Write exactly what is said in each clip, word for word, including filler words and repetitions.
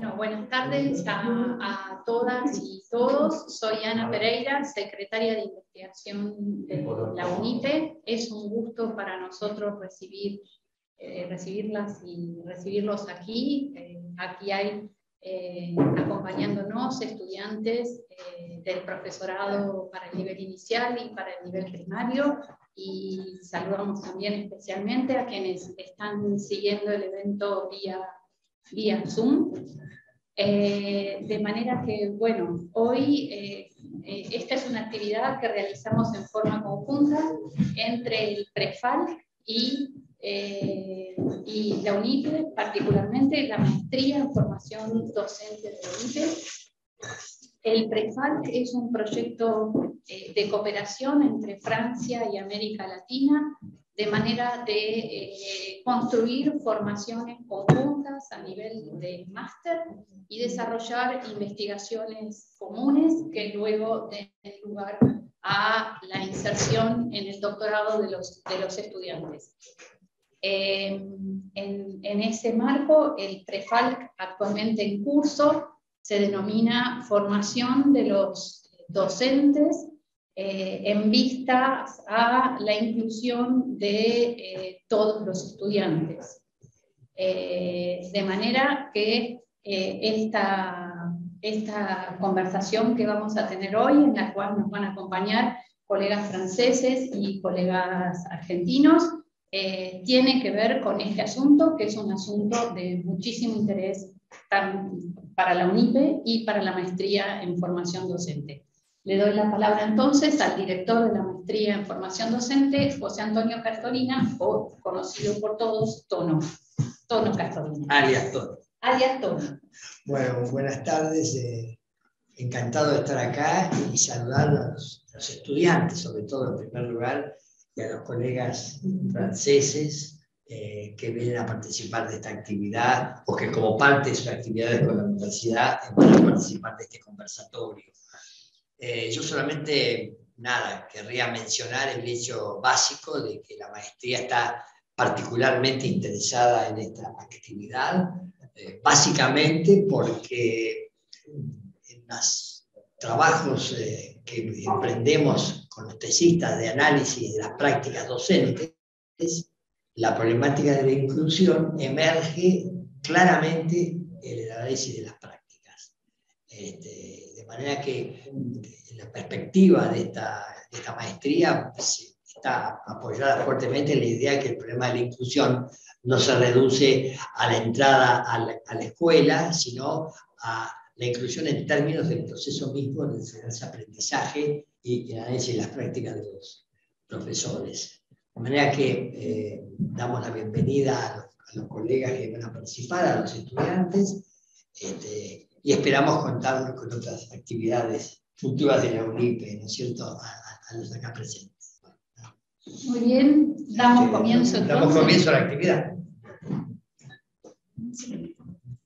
Bueno, buenas tardes a, a todas y todos. Soy Ana Pereira, secretaria de investigación de la UNIPE. Es un gusto para nosotros recibir, eh, recibirlas y recibirlos aquí. Eh, aquí hay eh, acompañándonos estudiantes eh, del profesorado para el nivel inicial y para el nivel primario. Y saludamos también especialmente a quienes están siguiendo el evento vía vía Zoom, eh, de manera que, bueno, hoy eh, eh, esta es una actividad que realizamos en forma conjunta entre el PREFALC y, eh, y la UNIPE, particularmente la maestría en formación docente de la UNIPE. El PREFALC es un proyecto eh, de cooperación entre Francia y América Latina, de manera de eh, construir formaciones conjuntas a nivel de máster y desarrollar investigaciones comunes que luego den lugar a la inserción en el doctorado de los, de los estudiantes. Eh, en, en ese marco, el PREFALC actualmente en curso se denomina formación de los docentes eh, en vistas a la inclusión de eh, todos los estudiantes. Eh, de manera que eh, esta, esta conversación que vamos a tener hoy, en la cual nos van a acompañar colegas franceses y colegas argentinos, eh, tiene que ver con este asunto, que es un asunto de muchísimo interés tan para la UNIPE y para la maestría en formación docente. Le doy la palabra entonces al director de la maestría en formación docente, José Antonio Cartolina, o conocido por todos, Tono. Tono Cartolina. Alias Tono. Alias Tono. Bueno, buenas tardes. Eh, encantado de estar acá y saludar a los, a los estudiantes, sobre todo en primer lugar, y a los colegas franceses eh, que vienen a participar de esta actividad o que como parte de sus actividades con la universidad van a participar de este conversatorio. Eh, yo solamente, nada, querría mencionar el hecho básico de que la maestría está particularmente interesada en esta actividad, eh, básicamente porque en los trabajos eh, que emprendemos con los tesistas de análisis de las prácticas docentes, la problemática de la inclusión emerge claramente en el análisis de las prácticas. Este, de manera que en la perspectiva de esta, de esta maestría pues, está apoyada fuertemente en la idea de que el problema de la inclusión no se reduce a la entrada a la, a la escuela, sino a la inclusión en términos del proceso mismo de enseñanza-aprendizaje y el análisis de las prácticas de los profesores. De manera que eh, damos la bienvenida a los, a los colegas que van a participar, a los estudiantes, este, y esperamos contar con otras actividades futuras de la UNIPE, ¿no es cierto?, a, a, a los acá presentes. Muy bien, damos este, comienzo entonces. Damos comienzo a la actividad. Sí.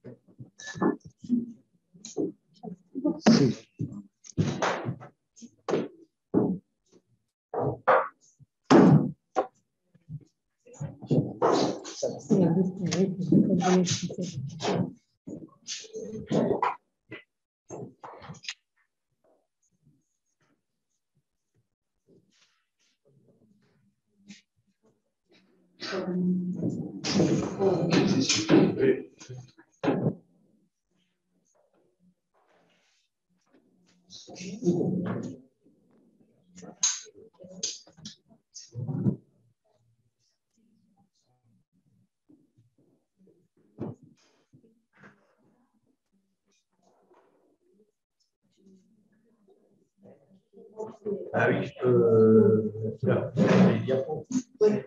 Ah oui, je peux faire les diapos. Oui.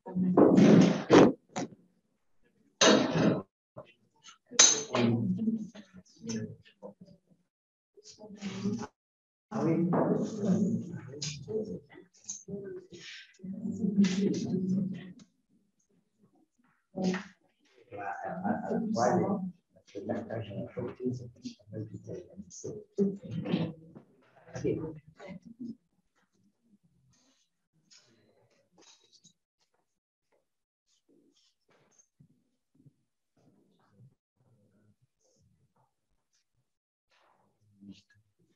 Ah oui. liste.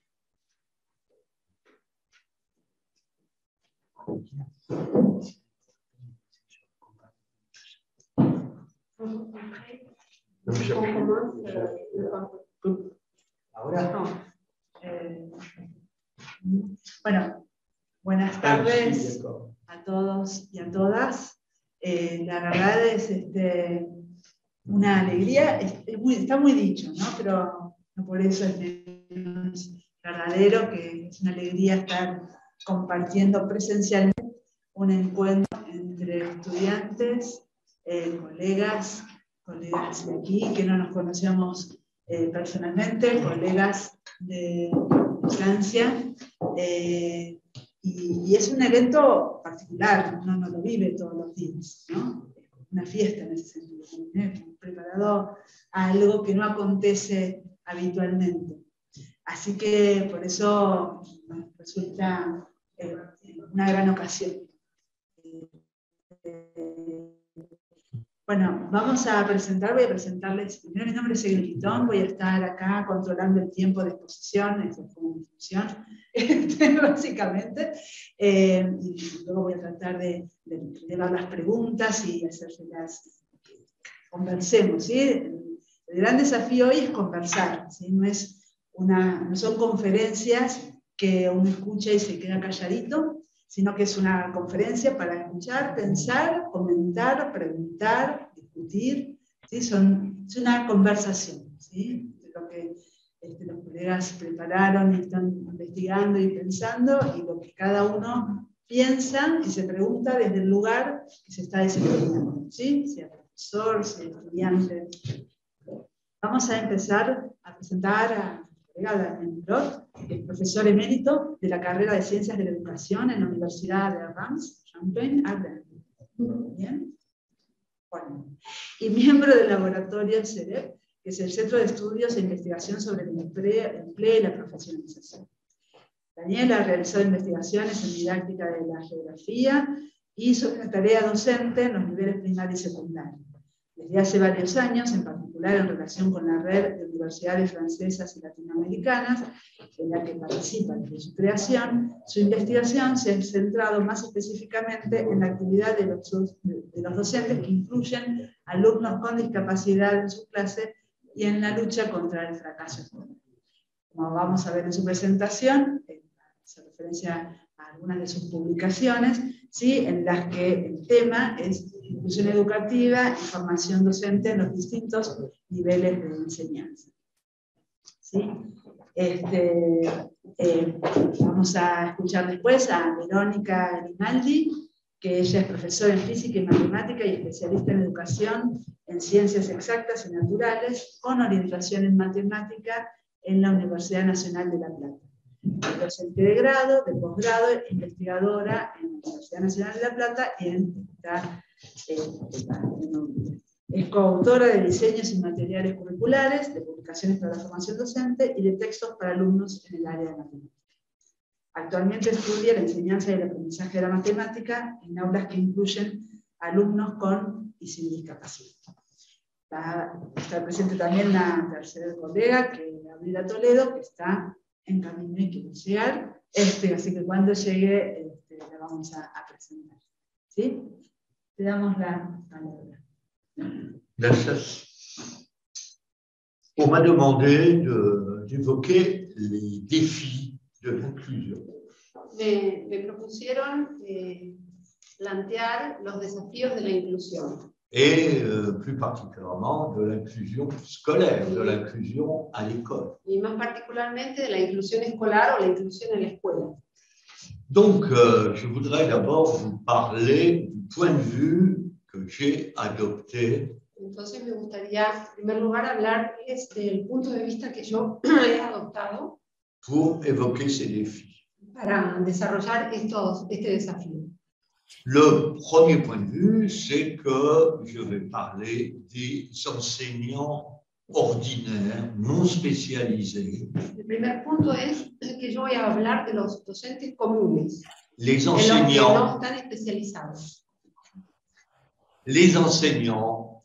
Ahora. Eh, bueno, buenas tardes a todos y a todas. Eh, la verdad es este, una alegría, es, es muy, está muy dicho, ¿no? Pero no por eso es menos verdadero, que es una alegría estar compartiendo presencialmente un encuentro entre estudiantes, eh, colegas, colegas de aquí que no nos conocíamos eh, personalmente, colegas de Francia, eh, y, y es un evento particular, uno no lo vive todos los días, ¿no? Es una fiesta en ese sentido, hemos preparado algo que no acontece habitualmente. Así que por eso nos resulta eh, una gran ocasión. Eh, Bueno, vamos a presentar, voy a presentarles, primero mi nombre es Egel Quitón, voy a estar acá controlando el tiempo de exposición, esa es como mi función, básicamente, eh, y luego voy a tratar de, de llevar las preguntas y hacérselas, conversemos, ¿sí? El, el gran desafío hoy es conversar, ¿sí? No, es una, no son conferencias que uno escucha y se queda calladito, sino que es una conferencia para escuchar, pensar, comentar, preguntar, discutir, ¿sí? Son, es una conversación, ¿sí? De lo que este, los colegas prepararon y están investigando y pensando, y lo que cada uno piensa y se pregunta desde el lugar que se está desempeñando, ¿sí? Sea profesor, sea estudiante. Vamos a empezar a presentar a Daniel Brot, que es profesor emérito de la carrera de Ciencias de la Educación en la Universidad de Reims, Champagne-Ardenne. Bien. Bueno. Y miembro del laboratorio C E D E P, que es el Centro de Estudios e Investigación sobre el Empleo, empleo y la Profesionalización. Daniel ha realizado investigaciones en didáctica de la geografía y sobre la tarea docente en los niveles primario y secundario. Desde hace varios años, en particular en relación con la red de universidades francesas y latinoamericanas, en la que participa desde su creación, su investigación se ha centrado más específicamente en la actividad de los, de los docentes que incluyen alumnos con discapacidad en su clase y en la lucha contra el fracaso escolar. Como vamos a ver en su presentación, se referencia a algunas de sus publicaciones, ¿sí? En las que el tema es inclusión educativa y formación docente en los distintos niveles de enseñanza. ¿Sí? Este, eh, vamos a escuchar después a Verónica Grimaldi, que ella es profesora en física y matemática y especialista en educación en ciencias exactas y naturales, con orientación en matemática en la Universidad Nacional de La Plata. Es docente de grado, de posgrado, investigadora en la Universidad Nacional de La Plata y en esta, eh, en, es coautora de diseños y materiales curriculares, de publicaciones para la formación docente y de textos para alumnos en el área de matemáticas. Actualmente estudia la enseñanza y el aprendizaje de la matemática en aulas que incluyen alumnos con y sin discapacidad. Está, está presente también la tercera colega, que es Gabriela Toledo, que está en camino y quiere llegar, este, así que cuando llegue este, la vamos a, a presentar. ¿Sí? Te damos la palabra. Gracias. On m'a demandé d'évoquer les défis de l'inclusion. Me, me propusieron eh, plantear los desafíos de la inclusión. Et euh, plus particulièrement de l'inclusion scolaire, de l'inclusion à l'école. Y más particularmente de la inclusión escolar o la inclusión en la escuela. Donc, euh, je voudrais d'abord vous parler du point de vue que j'ai adopté. Entonces me gustaría, en primer lugar, hablarles del punto de vista que yo he adoptado pour évoquer ces défis. Para desarrollar estos, este desafío. Le premier point de vue, c'est que je vais parler des enseignants ordinaires, non spécialisés. El primer punto es que yo voy a hablar de los docentes comunes, Les de los que enseignants, no están especializados. les enseignants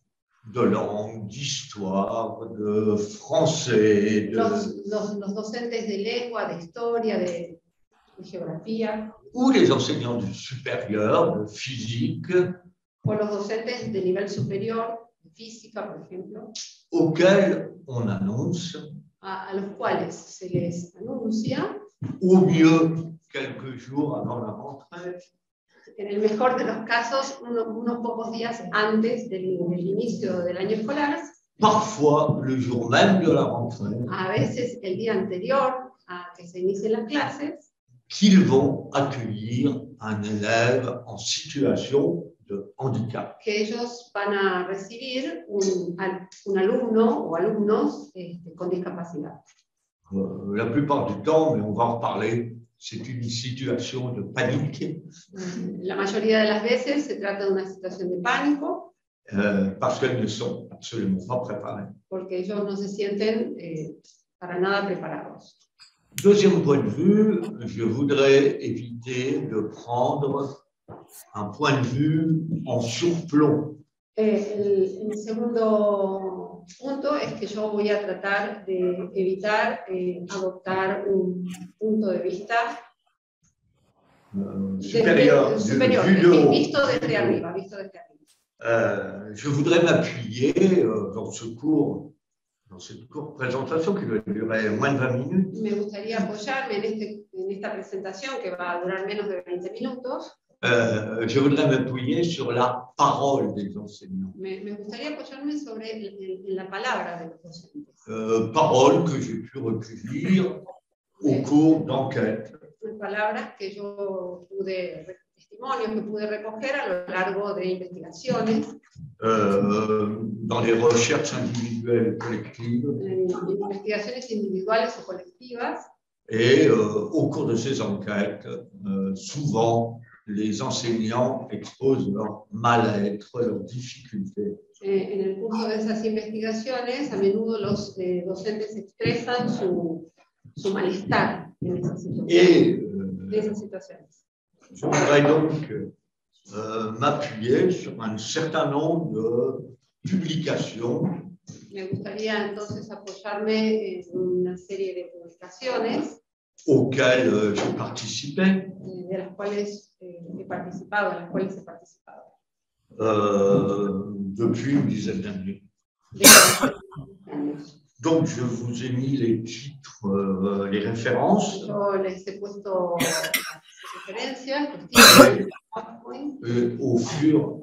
de langue, d'histoire, de français, de, Los, los, los docentes de lengua, de historia, de, de geografía, ou les enseignants du supérieur, de physique, o los docentes de nivel superior, de física, por ejemplo, auxquels on annonce, a, a los cuales se les anuncia, au mieux quelques jours avant la rentrée, en el mejor de los casos, uno, unos pocos días antes del, del inicio del año escolar, parfois le jour même de la rentrée, a veces el día anterior a que se inicien las clases, qu'ils vont accueillir un élève en situation de handicap. que ellos van a recibir un, un alumno o alumnos este, con discapacidad. Euh, la plupart du temps, mais on va en reparler, c'est une situation de panique La mayoría de las veces se trata de una situación de pánico, euh, parce qu'elles ne sont absolument pas préparées. porque ellos no se sienten eh, para nada preparados. Deuxième point de vue, je voudrais éviter de prendre un point de vue en surplomb. Eh, el, el segundo punto es que yo voy a tratar de evitar eh, adoptar un punto de vista Euh, desde- supérieur, de- superior, vu de vi- haut. visto desde arriba, visto desde arriba. Euh, je voudrais m'appuyer euh, dans ce cours, dans cette courte présentation qui doit durer moins de vingt minutes, Me gustaría apoyarme en, este, en esta presentación que va a durar menos de veinte minutos. euh, je voudrais m'appuyer sur la parole des enseignants. Me, me gustaría apoyarme sobre el- el- en la palabra de los docentes. Euh, parole que j'ai pu recueillir au cours d'enquêtes Palabras que yo pude, testimonios que pude recoger a lo largo de investigaciones, euh, dans les recherches individuelles et collectives. en, en investigaciones individuales o colectivas, Et euh, au cours de ces enquêtes, euh, souvent, les enseignants exposent leur mal-être, leurs difficultés. eh, en el curso de esas investigaciones, a menudo los eh, docentes expresan su, su malestar en esas situaciones. Et euh, de esas situaciones. je voudrais donc euh, m'appuyer sur un certain nombre de publications Me gustaría entonces apoyarme en una serie de publicaciones auxquelles euh, j'ai participé, eh, de las cuales eh, he participado, en las cuales he participado. euh, depuis une dizaine d'années. De hace años. Donc, je vous ai mis les titres, euh, les références, Yo les he puesto las referencias, los títulos, PowerPoint. euh, au fur.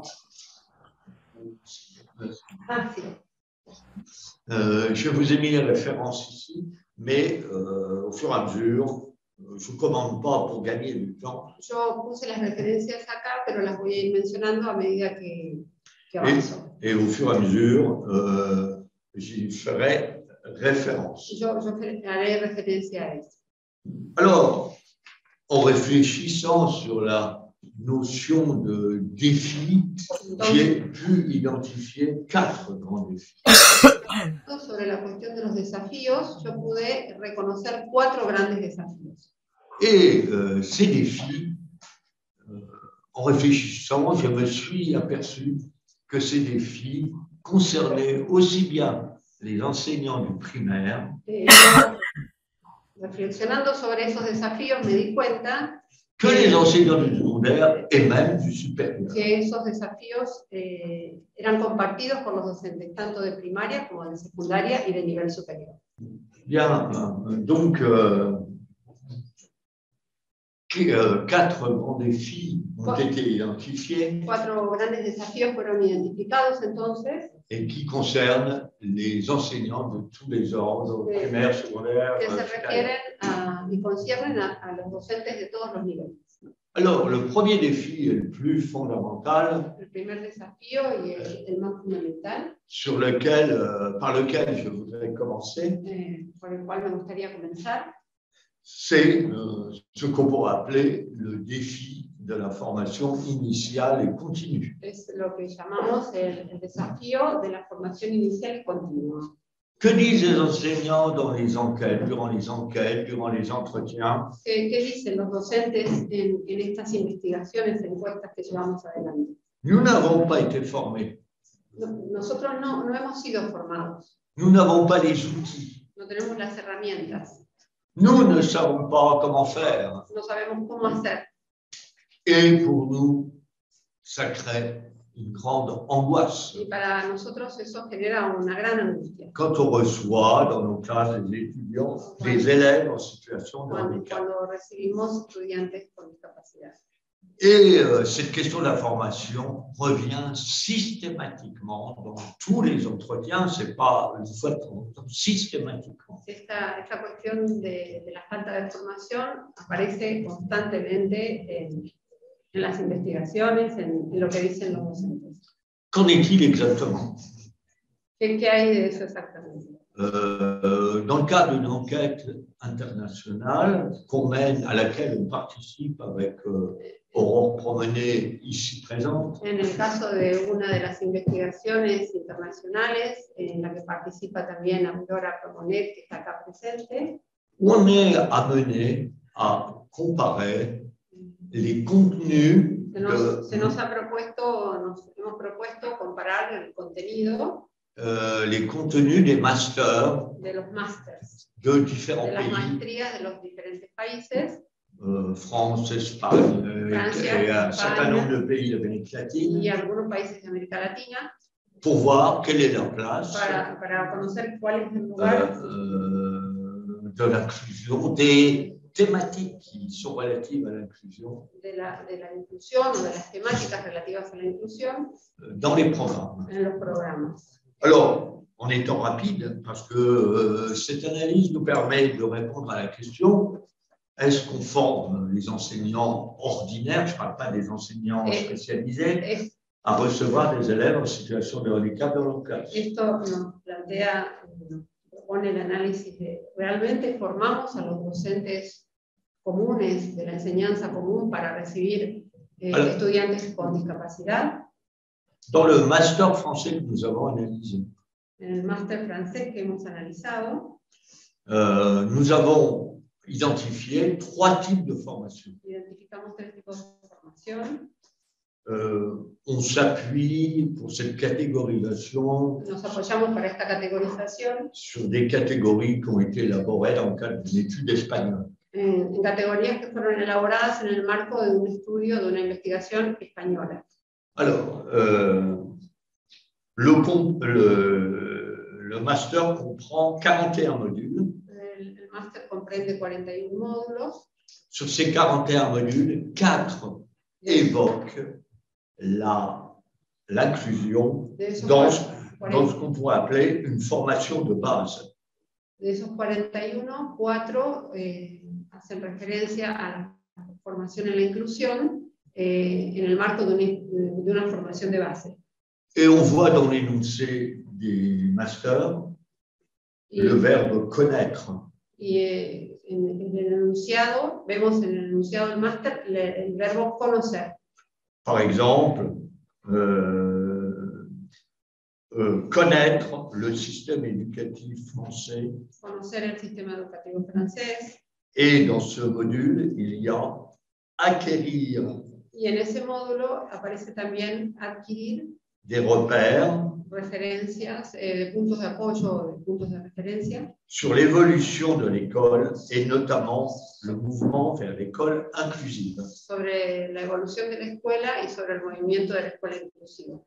Ah, sí. Euh, je vous ai mis les références ici, mais euh, au fur et à mesure, euh, je ne commande pas pour gagner du temps. Yo puse las referencias acá, pero las voy a ir mencionando a medida que, que avanzo. Et au fur et à mesure, euh, j'y ferai référence. Yo, yo haré referencia a esto. Alors, en réfléchissant sur la notion de défi, j'ai pu identifier quatre grands défis. Sobre la cuestión de los desafíos, yo pude reconocer cuatro grandes desafíos. Et euh, ces défis, euh, en réfléchissant, je me suis aperçu que ces défis concernaient aussi bien les enseignants du primaire Eh, yo, reflexionando sobre esos desafíos, me di cuenta que les enseignants du secondaire et même du supérieur. que esos desafíos eh, eran compartidos por los docentes, tanto de primaria como de secundaria y de nivel superior. Bien, euh, donc, euh, qu- euh, quatre grands défis ont Ouais. été identifiés Cuatro grandes desafíos fueron identificados entonces, et qui concernent les enseignants de tous les ordres, Oui. primaire, secondaire, que euh, se supérieur. refieren a, y conciernen a, a los docentes de todos los niveles. Alors, le premier défi est le plus fondamental, El primer desafío y el, el más fundamental, sur lequel, euh, par lequel je voudrais commencer, eh, por el cual me gustaría comenzar, c'est euh, ce qu'on pourrait appeler le défi de la formation initiale et continue. es lo que llamamos el, el desafío de la formación inicial y continua. Que disent les enseignants dans les enquêtes, durant les enquêtes, durant les entretiens? ¿Qué, qué dicen los docentes en, en estas investigaciones, encuestas que llevamos adelante? Nous n'avons pas été formés No, nosotros no, no hemos sido formados, Nous n'avons pas les outils. no tenemos las herramientas, Nous ne savons pas comment faire. no sabemos cómo hacer. Et pour nous, ça crée une grande angoisse. Y para nosotros eso genera una gran angustia. Quand on reçoit dans nos classes des étudiants, des élèves en situation de Cuando, handicap. cuando recibimos estudiantes con discapacidad. Et euh, cette question de la formation revient systématiquement dans tous les entretiens, c'est pas une fois de temps, systématiquement. Esta, esta cuestión de, de la falta de formación aparece constantemente en, en las investigaciones, en, en lo que dicen los docentes. Qu'en est-il exactement? ¿Qué, qué hay de eso exactamente? Euh, dans le cadre d'une enquête internationale qu'on mène, à laquelle on participe avec euh, Aurore Promené, ici présente, En el caso de una de las investigaciones internacionales, en la que participa también Aurora Promonet, que está acá presente, on est amené à comparer les contenus se nos, de, se nos ha propuesto, nos hemos propuesto comparar el contenido euh, les contenus des masters de los másters, de différents de las pays, maestrías de los diferentes países, euh, France, Espagne, euh, Francia, et un Espagne. certain nombre de pays d'Amérique latine, y algunos países de América Latina, pour voir quelle est leur place para, para conocer cuál es el lugar euh, de l'inclusion, des thématiques qui sont relatives à l'inclusion de la, de la inclusión o de las temáticas relativas a la inclusión euh, dans les programmes. en los programas. Alors, en étant rapide, parce que euh, cette analyse nous permet de répondre à la question, est-ce qu'on forme les enseignants ordinaires, je ne parle pas des enseignants Et- spécialisés, Es- à recevoir des élèves en situation de handicap dans leur classe? Esto nos plantea, nos propone el análisis de, ¿realmente formamos a los docentes comunes de la enseñanza común para recibir eh, Alors- estudiantes con discapacidad? Dans le master français que nous avons analysé, En el máster francés que hemos analizado, euh, nous avons identifié trois types de formation. identificamos tres tipos de formación. Euh, on s'appuie pour cette catégorisation Nos apoyamos para esta categorización sur des catégories qui ont été élaborées dans le cadre d'une étude espagnole. en, en categorías que fueron elaboradas en el marco de un estudio, de una investigación española. Alors, euh, le, com- le, le master comprend quarante et un modules. El, el máster comprende cuarenta y uno módulos. Sur ces quarante et un modules, quatre évoquent la- l'inclusion De esos, dans, cuarenta- dans ce qu'on pourrait appeler une formation de base. de esos cuarenta y uno, cuatro eh, hacen referencia a la formación en la inclusión eh, en el marco de una, de una formación de base. Et on voit dans l'énoncé des masters Y, le verbe connaître. y eh, en, en el enunciado, vemos en el enunciado del máster le- el verbo conocer. Par exemple, euh, euh, connaître le système éducatif français. Conocer el sistema educativo francés. Et dans ce module, il y a acquérir Y en ese módulo aparece también adquirir des repères referencias, eh, de puntos de apoyo o de puntos de referencia sur l'évolution de l'école et notamment le mouvement vers l'école inclusive. sobre la evolución de la escuela y sobre el movimiento de la escuela inclusiva.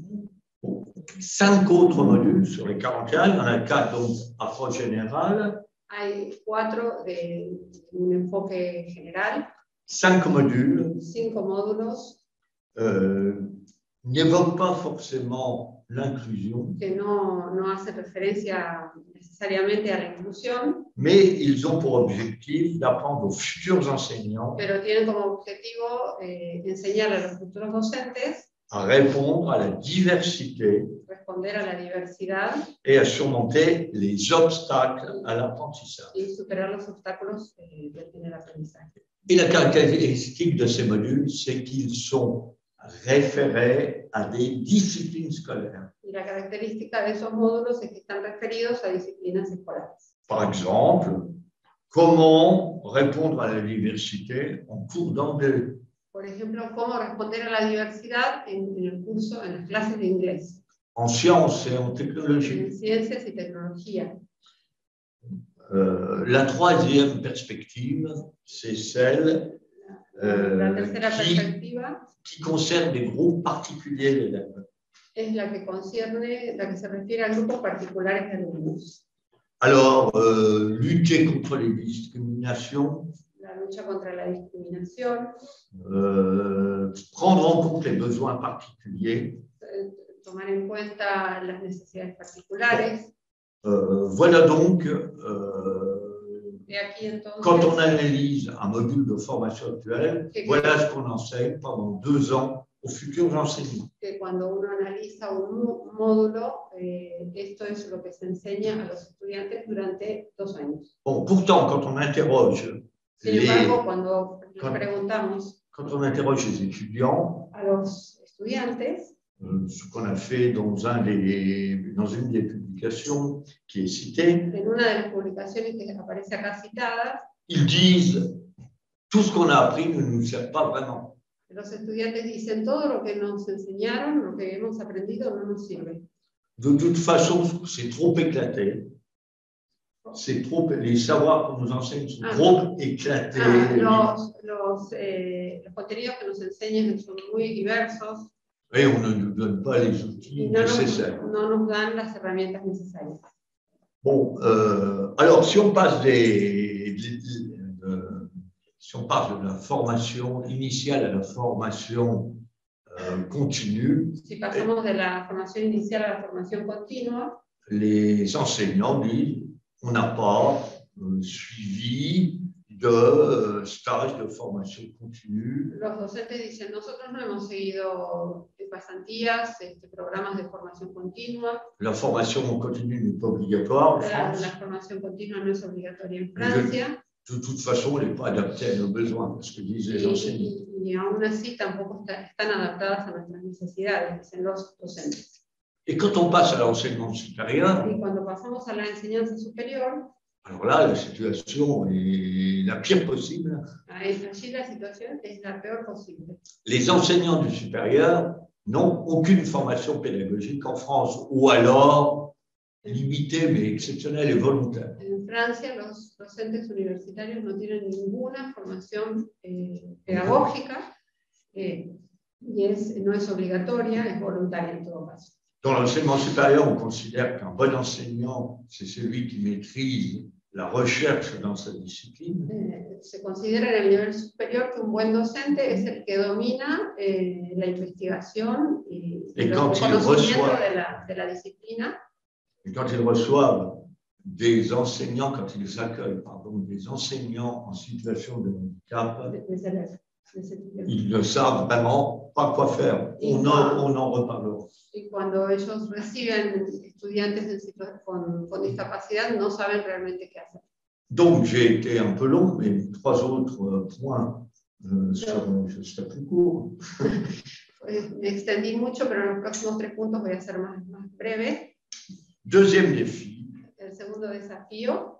Cinq autres modules sur les quarante et un, il y en a quatre donc approche générale, Hay cuatro de un enfoque general, cinq modules cinco módulos euh, n'évoquent pas forcément l'inclusion, que no, no hacen referencia necesariamente a la inclusión, mais ils ont pour objectif d'apprendre aux futurs enseignants pero tienen como objetivo eh, enseñar a los futuros docentes à répondre à la diversité responder a la diversidad et à surmonter les obstacles à l'apprentissage. y superar los obstáculos eh, en el aprendizaje. Et la caractéristique de ces modules, c'est qu'ils sont référés à des disciplines scolaires. Y la característica de esos módulos es que están referidos a disciplinas escolares. Par exemple, comment répondre à la diversité en cours d'anglais. Por ejemplo, cómo responder a la diversidad en, en el curso, en las clases de inglés. en sciences et en en technologie. ciencias y tecnología. Euh, la troisième perspective, c'est celle La euh, tercera qui, perspectiva qui concerne des groupes particuliers d'élèves. es la que concierne, la que se refiere a grupos particulares de alumnos. Alors, euh, lutter contre les discriminations, La lucha contra la discriminación, euh, prendre en compte les besoins particuliers. eh, tomar en cuenta las necesidades particulares. Euh, voilà donc, euh, De aquí entonces, quand on analyse un module de formation actuel, voilà ce qu'on enseigne pendant deux ans aux futurs enseignants. que cuando uno analiza un mó- módulo, eh, esto es lo que se enseña a los estudiantes durante dos años. Bon, pourtant, quand on interroge Sin les, embargo, cuando les Con- preguntamos quand on interroge les étudiants, a los estudiantes, euh, ce qu'on a fait dans, un des, dans une des publications qui est citée, en una de las publicaciones que aparece acá citada, ils disent tout ce qu'on a appris ne nous sert pas vraiment. los estudiantes dicen todo lo que nos enseñaron, lo que hemos aprendido no nos sirve. De toute façon, c'est trop éclaté. C'est trop, les savoirs qu'on nous enseigne sont Ah. trop éclatés. Ah, los, los, eh, los contenidos que nos enseñan son muy diversos Et on ne nous donne pas les outils y no nos, nécessaires. no nos dan las herramientas necesarias. Bon, euh, alors si on passe des, des- des- de, si on passe de la formation initiale à la formation euh, continue, Si pasamos de la formación inicial a la formación continua, les enseignants disent on n'a pas euh, suivi de euh, stage de formation continue. los docentes dicen, nosotros no hemos seguido pasantías, este, programas de formación continua, La formation continue n'est pas obligatoire en la, France. la formación continua no es obligatoria en Francia, De toute façon, elle n'est pas adaptée à nos besoins, parce que disent les enseignants. y, y, y aún así tampoco está- están adaptadas a nuestras necesidades, dicen los docentes. Et quand on passe à l'enseignement supérieur, Y cuando pasamos a la enseñanza superior, alors là, la situation est la pire possible. ahí- allí la situación es la peor posible. Les enseignants du supérieur n'ont aucune formation pédagogique en France, ou alors limitée, mais exceptionnelle et volontaire. En Francia, los docentes universitarios no tienen ninguna formación eh, pedagógica eh, y es, no es obligatoria, es voluntaria en todo caso. Dans l'enseignement supérieur, on considère qu'un bon enseignant, c'est celui qui maîtrise la recherche dans sa discipline. Eh, se considera en el nivel superior que un buen docente es el que domina eh, la investigación y, y Et los- quand el il conocimiento reçoit- de la, de la disciplina. Et quand ils reçoivent des enseignants, quand ils accueillent pardon, des enseignants en situation de handicap, de- de ese- de ese tipo. ils ne savent vraiment pas quoi faire. On en, on en reparlera. Y cuando ellos reciben estudiantes en situa- con, con discapacidad, no saben realmente qué hacer. Donc, j'ai été un peu long, mais les trois autres euh, points euh, seront, je serai plus court. Eh, Me extendí mucho, pero en los próximos tres puntos voy a ser más, más breve. Deuxième défi, El segundo desafío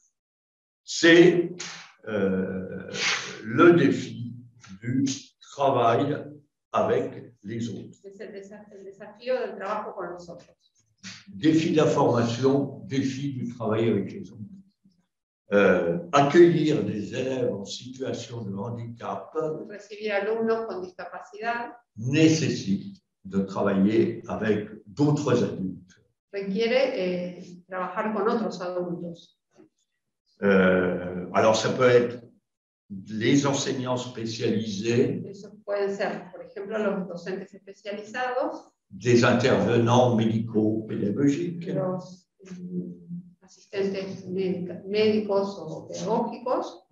c'est euh, le défi du travail avec les autres. es el, desa- el desafío del trabajo con los otros. Défi de la formation, défi du travail avec les autres. Euh, accueillir des élèves en situation de handicap Recibir alumnos con discapacidad nécessite de travailler avec d'autres adultes. requiere eh, trabajar con otros adultos. Euh, alors, ça peut être les enseignants spécialisés, Eso pueden ser, por ejemplo, los docentes especializados, des intervenants médicaux pédagogiques, los mm, asistentes médica- médicos o pedagógicos,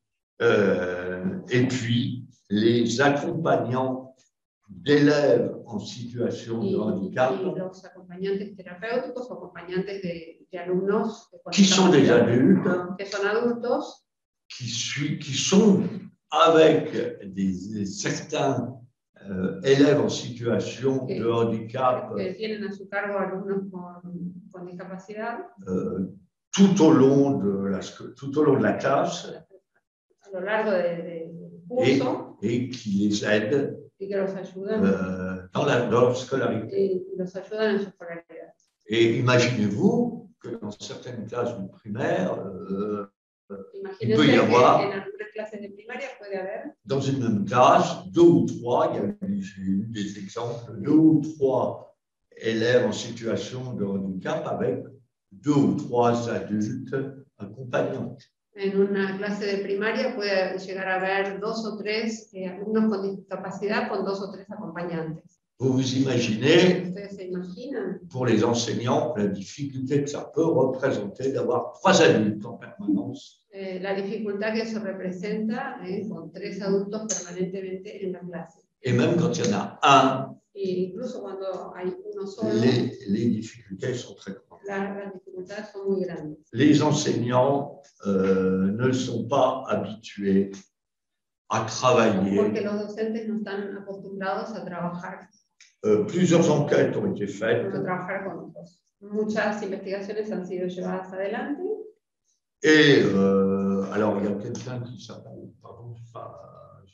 euh, et puis les accompagnants d'élèves en situation y, de handicap y los acompañantes terapéuticos o acompañantes de, de alumnos con qui sont des discapacidad, adultes, que son adultos qui, sui- qui sont avec des, des- certains euh, élèves en situation de handicap que tienen a su cargo alumnos con, con discapacidad euh, tout au long de la, sc- tout au long de la classe a lo largo de- de- del et, curso et qui les aident y que los ayudan, euh, dans, la, dans leur scolarité. y los ayudan en su escolaridad. Et imaginez-vous que dans certaines classes du primaire, euh, il peut y Imagínense que avoir, en algunas clases de primaria puede haber, dans une même classe, deux ou trois, il y a eu, j'ai eu des exemples, deux ou trois élèves en situation de handicap avec deux ou trois adultes accompagnants. en una clase de primaria puede llegar a haber dos o tres eh, alumnos con discapacidad con dos o tres acompañantes. Vous vous imaginez, ¿Ustedes se imaginan? pour les enseignants, la difficulté que ça peut représenter d'avoir trois adultes en permanence. Eh, la dificultad que eso representa eh, con tres adultos permanentemente en la clase. Et même quand il y en a un, E incluso cuando hay uno solo, les, les difficultés sont très grandes. la, las dificultades son muy grandes. Les enseignants euh, ne sont pas habitués à travailler. Porque los docentes no están acostumbrados a trabajar, Euh, plusieurs enquêtes ont été faites a trabajar con otros. Muchas investigaciones han sido llevadas adelante. et euh, alors il y a quelqu'un qui s'appelle, pardon, je sais pas,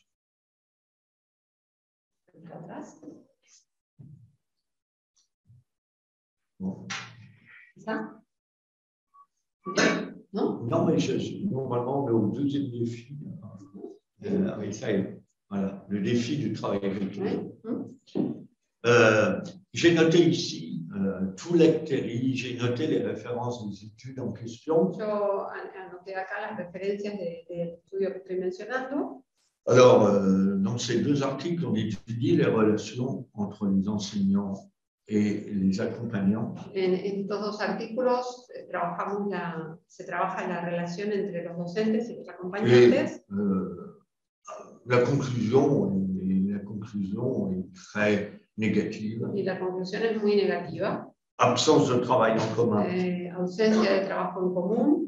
Atrás. bon. ¿Está? ¿No? Non, mais je, je- normalement, on est au deuxième défi. Euh, oui, ça y est. Voilà, le défi du travail agriculture. ¿Eh? ¿Mm? Euh, j'ai noté ici euh, tout l'hectérie, j'ai noté les références des études en question. Yo an- anoté acá las referencias de- del estudio que estoy mencionando. Alors, euh, dans ces deux articles, on étudie les relations entre les enseignants et les accompagnants. En, en estos dos artículos eh, trabajamos la, se trabaja la relación entre los docentes y los Et acompañantes. euh, la conclusion, est- la conclusion est très négative. Y la conclusión es muy negativa. Absence de travail en commun. Eh, ausencia de trabajo en común.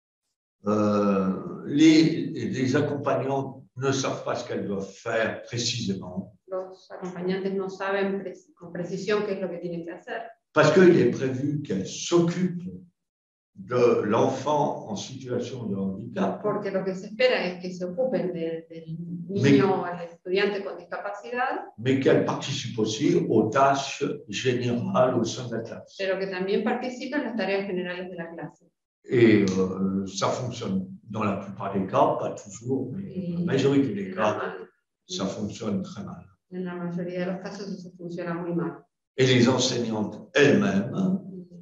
Euh, les, les accompagnants ne savent pas ce qu'elles doivent faire précisément. Los acompañantes no saben pre- con precisión qué es lo que tienen que hacer. Parce qu'il est prévu qu'elles s'occupent de l'enfant en situation de handicap, Porque lo que se espera es que se ocupen de- del niño o al estudiante con discapacidad, mais qu'elles participent aussi aux tâches générales au sein de la classe. pero que también participen en las tareas generales de la clase. Et euh, ça fonctionne dans la plupart des cas, pas toujours, mais dans la majorité des En cas, la, ça fonctionne très mal. en la mayoría de los casos eso funciona muy mal. Et les enseignantes elles-mêmes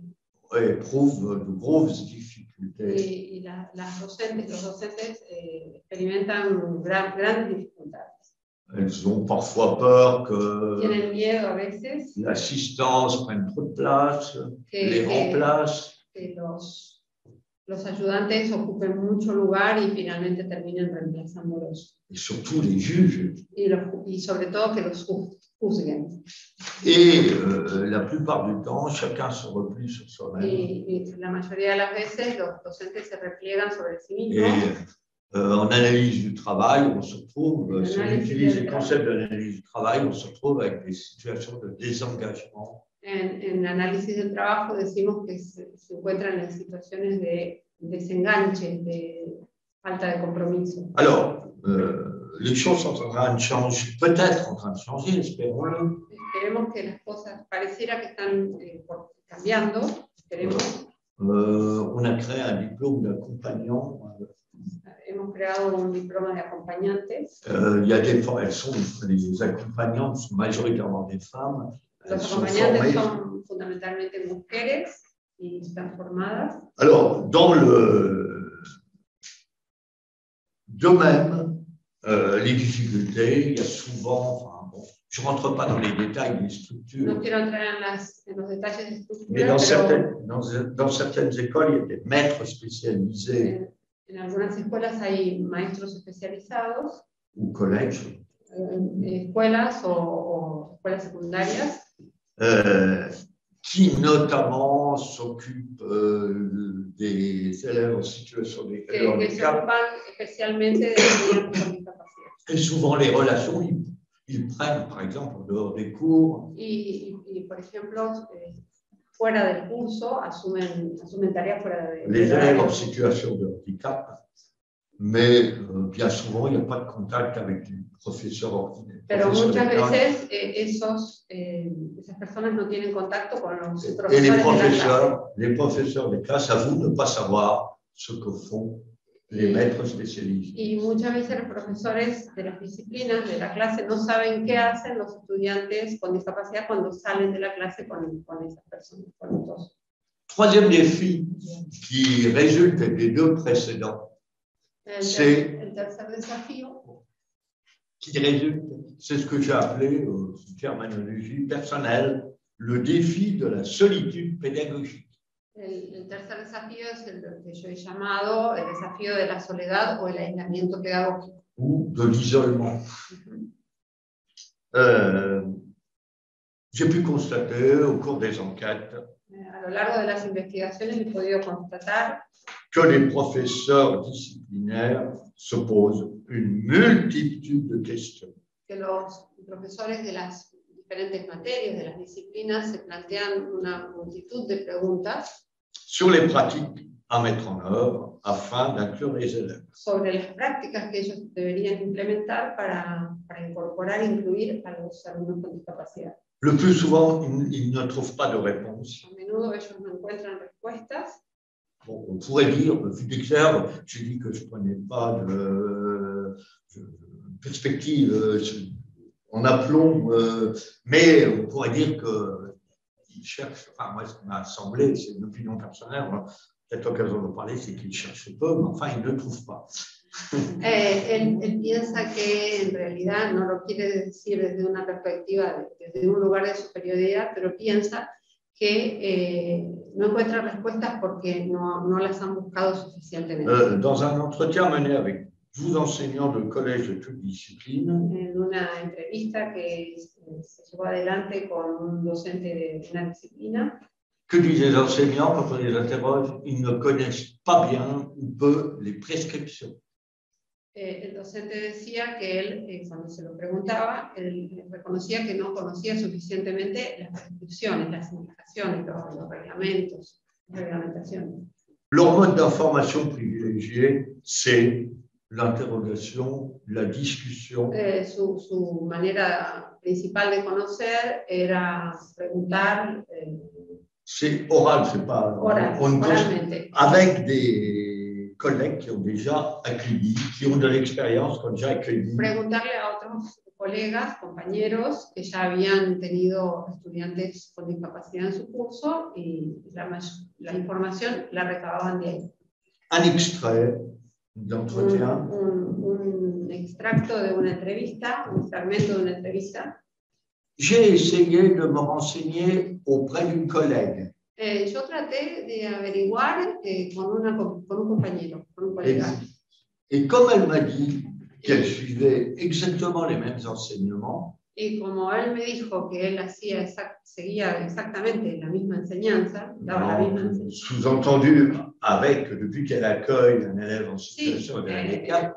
éprouvent de grosses difficultés. Y, y la- las docentes, los docentes eh, experimentan gran- grandes dificultades. Elles ont parfois peur que Tienen miedo a veces l'assistance prenne trop de place, que, les que- remplace. que los, los ayudantes ocupen mucho lugar y finalmente terminen reemplazándolos. Et surtout les juges. Y, los, y sobre todo que los ju- juzguen. Et euh, la plupart du temps, chacun se replie sur soi-même. Y, y la mayoría de las veces los docentes se repliegan sobre sí Et mismos. euh, en analyse du travail, on se retrouve, euh, si on L'analyse utilise du les concepts de l'analyse du travail, on se retrouve avec des situations de désengagement. En, en análisis del trabajo decimos que se, se encuentran en situaciones de desenganche, de falta de compromiso. Alors, euh, les choses sont en train de changer, peut-être en train de changer, espérons-le. Esperemos que las cosas pareciera que están eh, por- cambiando, esperemos. Euh, on a créé un diplôme d'accompagnant. Hemos creado un diploma de acompañantes. Euh, il y a des femmes, elles sont, les accompagnantes sont majoritairement des femmes. Elles Los sont acompañantes formées. son fundamentalmente mujeres y están formadas. Alors, dans le domaine, euh, les difficultés, il y a souvent, enfin, bon, je ne rentre pas dans les détails des No structures, quiero entrar en, las, en los detalles de mais estructura, dans pero certaines, dans, dans certaines écoles, il y a des maîtres spécialisés en, en algunas escuelas hay maestros especializados, ou collèges en escuelas o, o escuelas secundarias, euh, qui notamment s'occupent euh, des élèves en situation de que, que se handicap. ocupan especialmente de estudiantes con discapacidad. Et souvent, les relations, ils, ils prennent, par exemple, en dehors des cours, Y, y, y, por ejemplo, eh, fuera del curso asumen, asumen tareas fuera de, les del élèves en horario. situation de handicap mais euh, bien souvent, il n'y a pas de contact avec les professeurs ordinaires. Pero Professeurs muchas de classe. veces eh, esos, eh, esas personas no tienen contacto con los Et profesores les de la clase. professeurs, les professeurs de classe avouent ne pas savoir ce que font les maîtres spécialistes. Y muchas veces los profesores de las disciplinas de la clase no saben qué hacen los estudiantes con discapacidad cuando salen de la clase con, con esas personas, con estos. Troisième défi qui résulte des deux précédents, El, Sí. ter- el tercer desafío qui résulte, c'est ce que j'ai appelé, euh, en terminologie personnelle, le défi de la solitude pédagogique. El, el tercer desafío es el que yo he llamado el desafío de la soledad o el aislamiento pedagógico. Ou de l'isolement. Euh, j'ai pu constater au cours des enquêtes Eh, A lo largo de las investigaciones he podido constatar que les professeurs disciplinaires se posent une multitude de questions. que los profesores de las diferentes materias, de las disciplinas, se plantean una multitud de preguntas Sur les pratiques à mettre en œuvre afin d'inclure les élèves. sobre las prácticas que ellos deberían implementar para, para incorporar e incluir a los alumnos con discapacidad. Le plus souvent, ils, ils ne trouvent pas de réponse. A menudo ellos no encuentran respuestas. Bon, on pourrait dire, vu d'externe, j'ai dit que je ne prenais pas de, de perspective euh, en aplomb, euh, mais on pourrait dire qu'ils cherchent, enfin moi ce qui m'a semblé, c'est une opinion personnelle, on a peut-être l'occasion de parler, c'est qu'ils cherchent peu, mais enfin ils ne trouvent pas. Eh, él, él piensa que en realidad no lo quiere decir desde una perspectiva, desde un lugar de superioridad, pero piensa que eh, no encuentra respuestas porque no, no las han buscado suficientemente. Euh, dans un entretien mené avec douze enseignants de collège de toutes disciplines, En una entrevista que se llevó adelante con un docente de una disciplina, que disent les enseignants quand on les interroge? Ils ne connaissent pas bien ou peu les prescriptions. eh, el docente decía que él, eh, cuando se lo preguntaba, él reconocía que no conocía suficientemente las prescripciones, las indicaciones, los, los reglamentos, las reglamentaciones. Leur mode d'information privilégié, c'est l'interrogation, la discussion, Eh, su, su manera principal de conocer era preguntar eh, c'est oral, c'est pas oral, on cons- oralmente. avec des collègues qui ont déjà accueilli, qui ont de l'expérience, qui ont déjà accueilli Preguntarle a otros colegas, compañeros que ya habían tenido estudiantes con discapacidad en su curso y la, may- la información la recababan de ahí. un extrait Un, d'entretien. un- un extracto de una entrevista, un fragmento de una entrevista. J'ai essayé de me renseigner auprès d'une collègue. Eh, yo traté de averiguar eh, con, una, con un compañero, con un Et, colega. et comme elle m'a dit qu'elle suivait exactement les mêmes enseignements, Y como él me dijo que él hacía exact, seguía exactamente la misma enseñanza, daba la misma donc, enseñanza. sous-entendu avec, depuis qu'elle accueille un élève en Sí, situation de eh, handicap,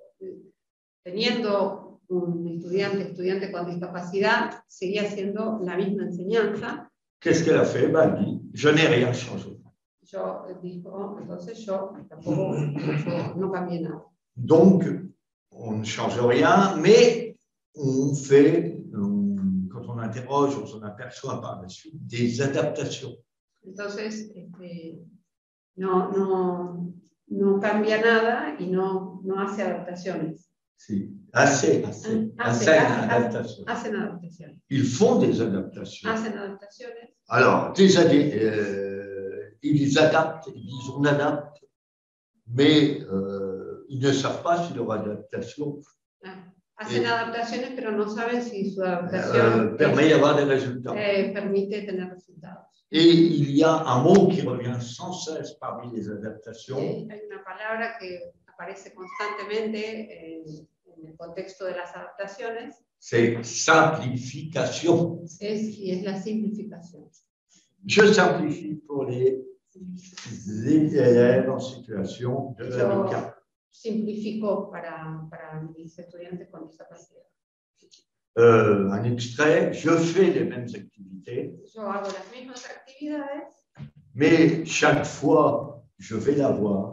teniendo un estudiante, estudiante con discapacidad, seguía haciendo la misma enseñanza. qu'est-ce qu'elle a fait? Ben, elle dit, je n'ai rien changé. Yo eh, dijo, entonces yo tampoco yo no cambié nada. Donc, on ne change rien, mais on fait, euh, quand on interroge, on s'en aperçoit par la suite, des adaptations. Entonces, este, no, no, no cambia nada y no, no hace adaptaciones. C'est assez, assez, Ah, assez c'est- ah, adaptations. Hacen adaptaciones. Ils font des adaptations. Hacen adaptaciones. Alors, des adé- euh, ils adaptent, ils disent on adapte, mais euh, ils ne savent pas si leur adaptation Ah, hacen Eh, adaptaciones, pero no saben si su euh, adaptación permet es- d'avoir des résultats. eh, permite tener resultados. Et il y a un mot qui revient sans cesse parmi les adaptations, Eh, hay una palabra que aparece constantemente en, en el contexto de las adaptaciones, c'est simplification. es, y es la simplificación. Je simplifie pour les élèves en situation de Yo handicap. simplifico para, para mis estudiantes con discapacidad. Euh, un extrait, je fais les mêmes activités, Yo hago las mismas actividades, mais chaque fois, je vais la voir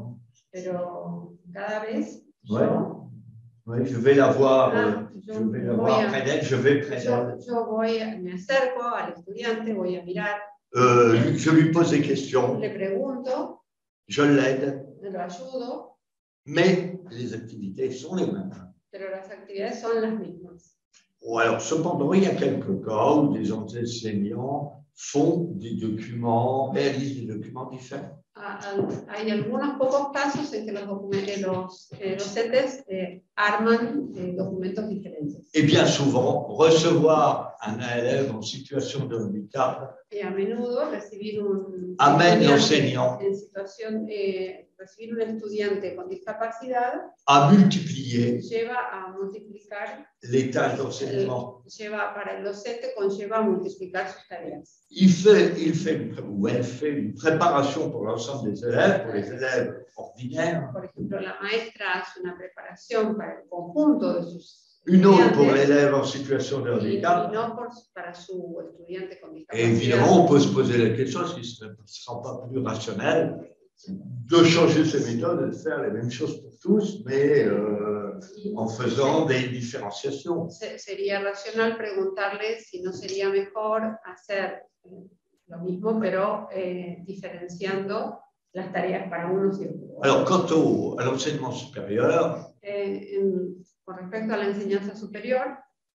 pero cada vez Ouais. yo, Ouais, je vais la voir, Ah, euh, yo je vais la voy voir a- près d'elle, je vais près yo, d'elle. yo voy, a- me acerco al estudiante, voy a mirar, Euh, je lui pose des questions, le pregunto, je l'aide, lo ayudo, mais les activités sont les mêmes. pero las actividades son las mismas. Bon, alors, cependant, il y a quelques cas où des enseignants font des documents, réalisent des documents différents. Ah, ah, Hay algunos pocos casos en que los, documentos, los eh, docentes eh, arman eh, documentos diferentes. Et bien souvent, recevoir un élève en situation de handicap Y a menudo recibir un Amène estudiante l'enseignant. en situación, eh, recibir un estudiante con discapacidad à multiplier lleva a multiplicar, les tâches d'enseignement. lleva para el docente conlleva a multiplicar sus tareas. Il fait, il fait une, ou elle fait une préparation pour l'ensemble des élèves, pour les élèves ordinaires, Por ejemplo, la maestra hace una preparación para el conjunto de sus une autre pour estudiantes l'élève en situation de y, y handicap. no por, para su estudiante con Et discapacidad. évidemment, on peut se poser la question, est-ce qu'il ne sera pas plus rationnel de changer ces méthodes et de faire les mêmes choses pour tous, mais euh, en faisant des différenciations. Se- Sería racional preguntarle si no sería mejor hacer eh, lo mismo, pero eh, diferenciando las tareas para unos y otros. Alors, quant au, à l'enseignement supérieur, Eh, en- con respecto a la enseñanza superior,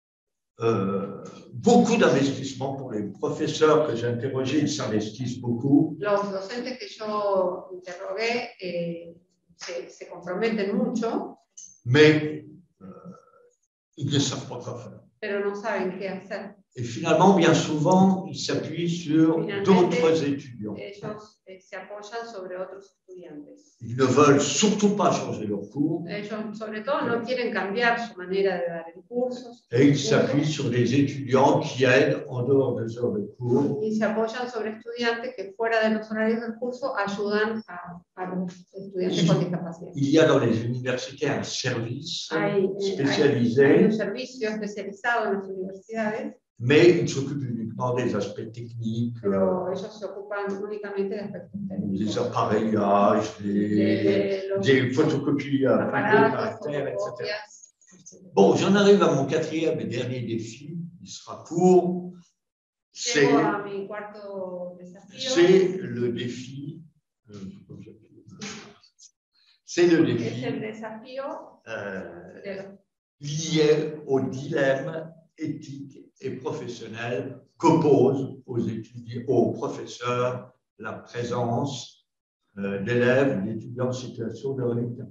euh, beaucoup d'investissements pour les professeurs que j'ai interrogés, ils s'investissent beaucoup. los docentes que yo interrogué eh, se, se comprometen mucho, mais euh, ils ne savent pas quoi faire. pero no saben qué hacer. Et finalement, bien souvent, ils s'appuient sur Finalmente, d'autres étudiants. Ellos eh, se apoyan sobre otros estudiantes. Ils ne veulent surtout pas changer leur cours Ellos, sobre todo, no quieren cambiar su manera de dar el curso, sus et ils cursos, s'appuient sur des étudiants qui aident en dehors des heures de cours. y se apoyan sobre estudiantes que fuera de los horarios del curso ayudan a, a los estudiantes con discapacidad. Il y a dans les universités un service Hay, eh, hay- hay spécialisé, un servicio especializado en las universidades, mais il s'occupe uniquement des aspects techniques, euh, pero ellos se ocupan únicamente de aspectos des técnicos, appareillages, de, des, de los des photocopies à plus gros aparatos, caractère, et cetera. fotocopias, etcétera. Bon, j'en arrive à mon quatrième et dernier défi, il sera court, c'est Llego a mi cuarto desafío. c'est le défi, euh, c'est le Es el défi desafío euh, de los lié au dilemme éthique et professionnel qu'oppose aux étudiants, aux professeurs la présence euh, d'élèves, d'étudiants en situation de handicap.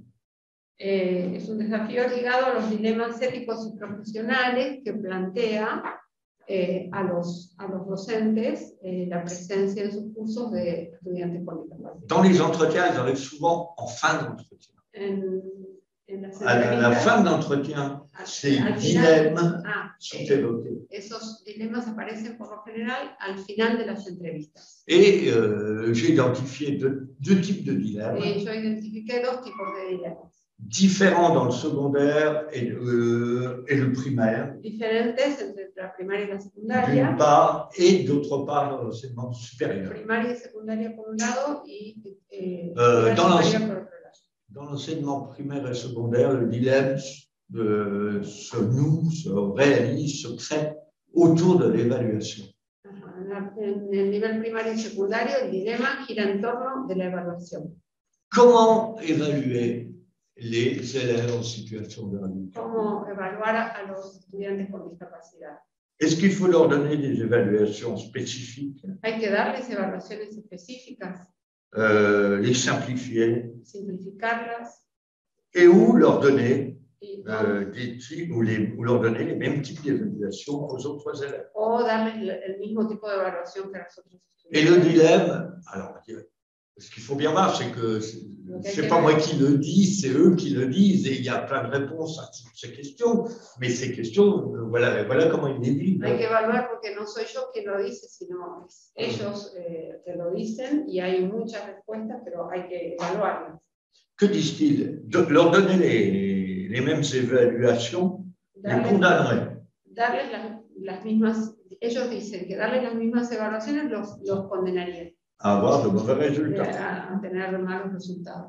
Eh, es un desafío ligado a los dilemas éticos y profesionales que plantea eh, a, los, a los docentes eh, la presencia en sus cursos de estudiantes con discapacidad. Dans les entretiens, ils arrivent souvent en fin d'entretien. En, en las À la, la entrevistas, fin de l'entretien, al- ces al final- dilemmes ah, sont eh, évoqués. esos dilemas aparecen por lo general al final de las entrevistas. Et euh, j'ai identifié deux, deux types de dilemmes, Eh, yo identifiqué dos tipos de dilemas, différents dans le secondaire et le, et le primaire, diferentes entre la primaria y la d'une secundaria. part, et d'autre part dans l'enseignement supérieur. Primaria y secundaria por un lado y eh, Euh, primaria dans y superior l'ense- por otro lado. Dans l'enseignement primaire et secondaire, le dilemme euh, se noue, se réalise, se crée autour de l'évaluation. Ajá, En la- en el nivel primario y secundario, el dilema gira en torno de la evaluación. Comment évaluer les élèves en situation de handicap? Cómo evaluar a, a los estudiantes con discapacidad. Est-ce qu'il faut leur donner des évaluations spécifiques, Hay que darles evaluaciones específicas, euh, les simplifier, simplificarlas et ou leur donner y no- euh, des types, ou, les, ou leur donner les mêmes types d'évaluations aux autres élèves? o darles el, el mismo tipo de evaluación que a los otros Et le estudiantes. dilemme, alors, ce qu'il faut bien voir, c'est que c'est pas moi qui le dis, c'est eux qui le disent, et il y a plein de réponses à toutes ces questions, mais ces questions, euh, voilà, voilà comment ils les vivent. Hay que evaluar porque no soy yo quien lo dice, sino es ellos eh, que lo dicen y hay muchas respuestas, pero hay que evaluarlas. Que disent-ils? De- Leur donner les, les mêmes évaluations les Darles, condamnerait. darles las, las mismas, ellos dicen que darles las mismas evaluaciones los, los condenaría À avoir de mauvais eh, résultats. a, a tener malos resultados.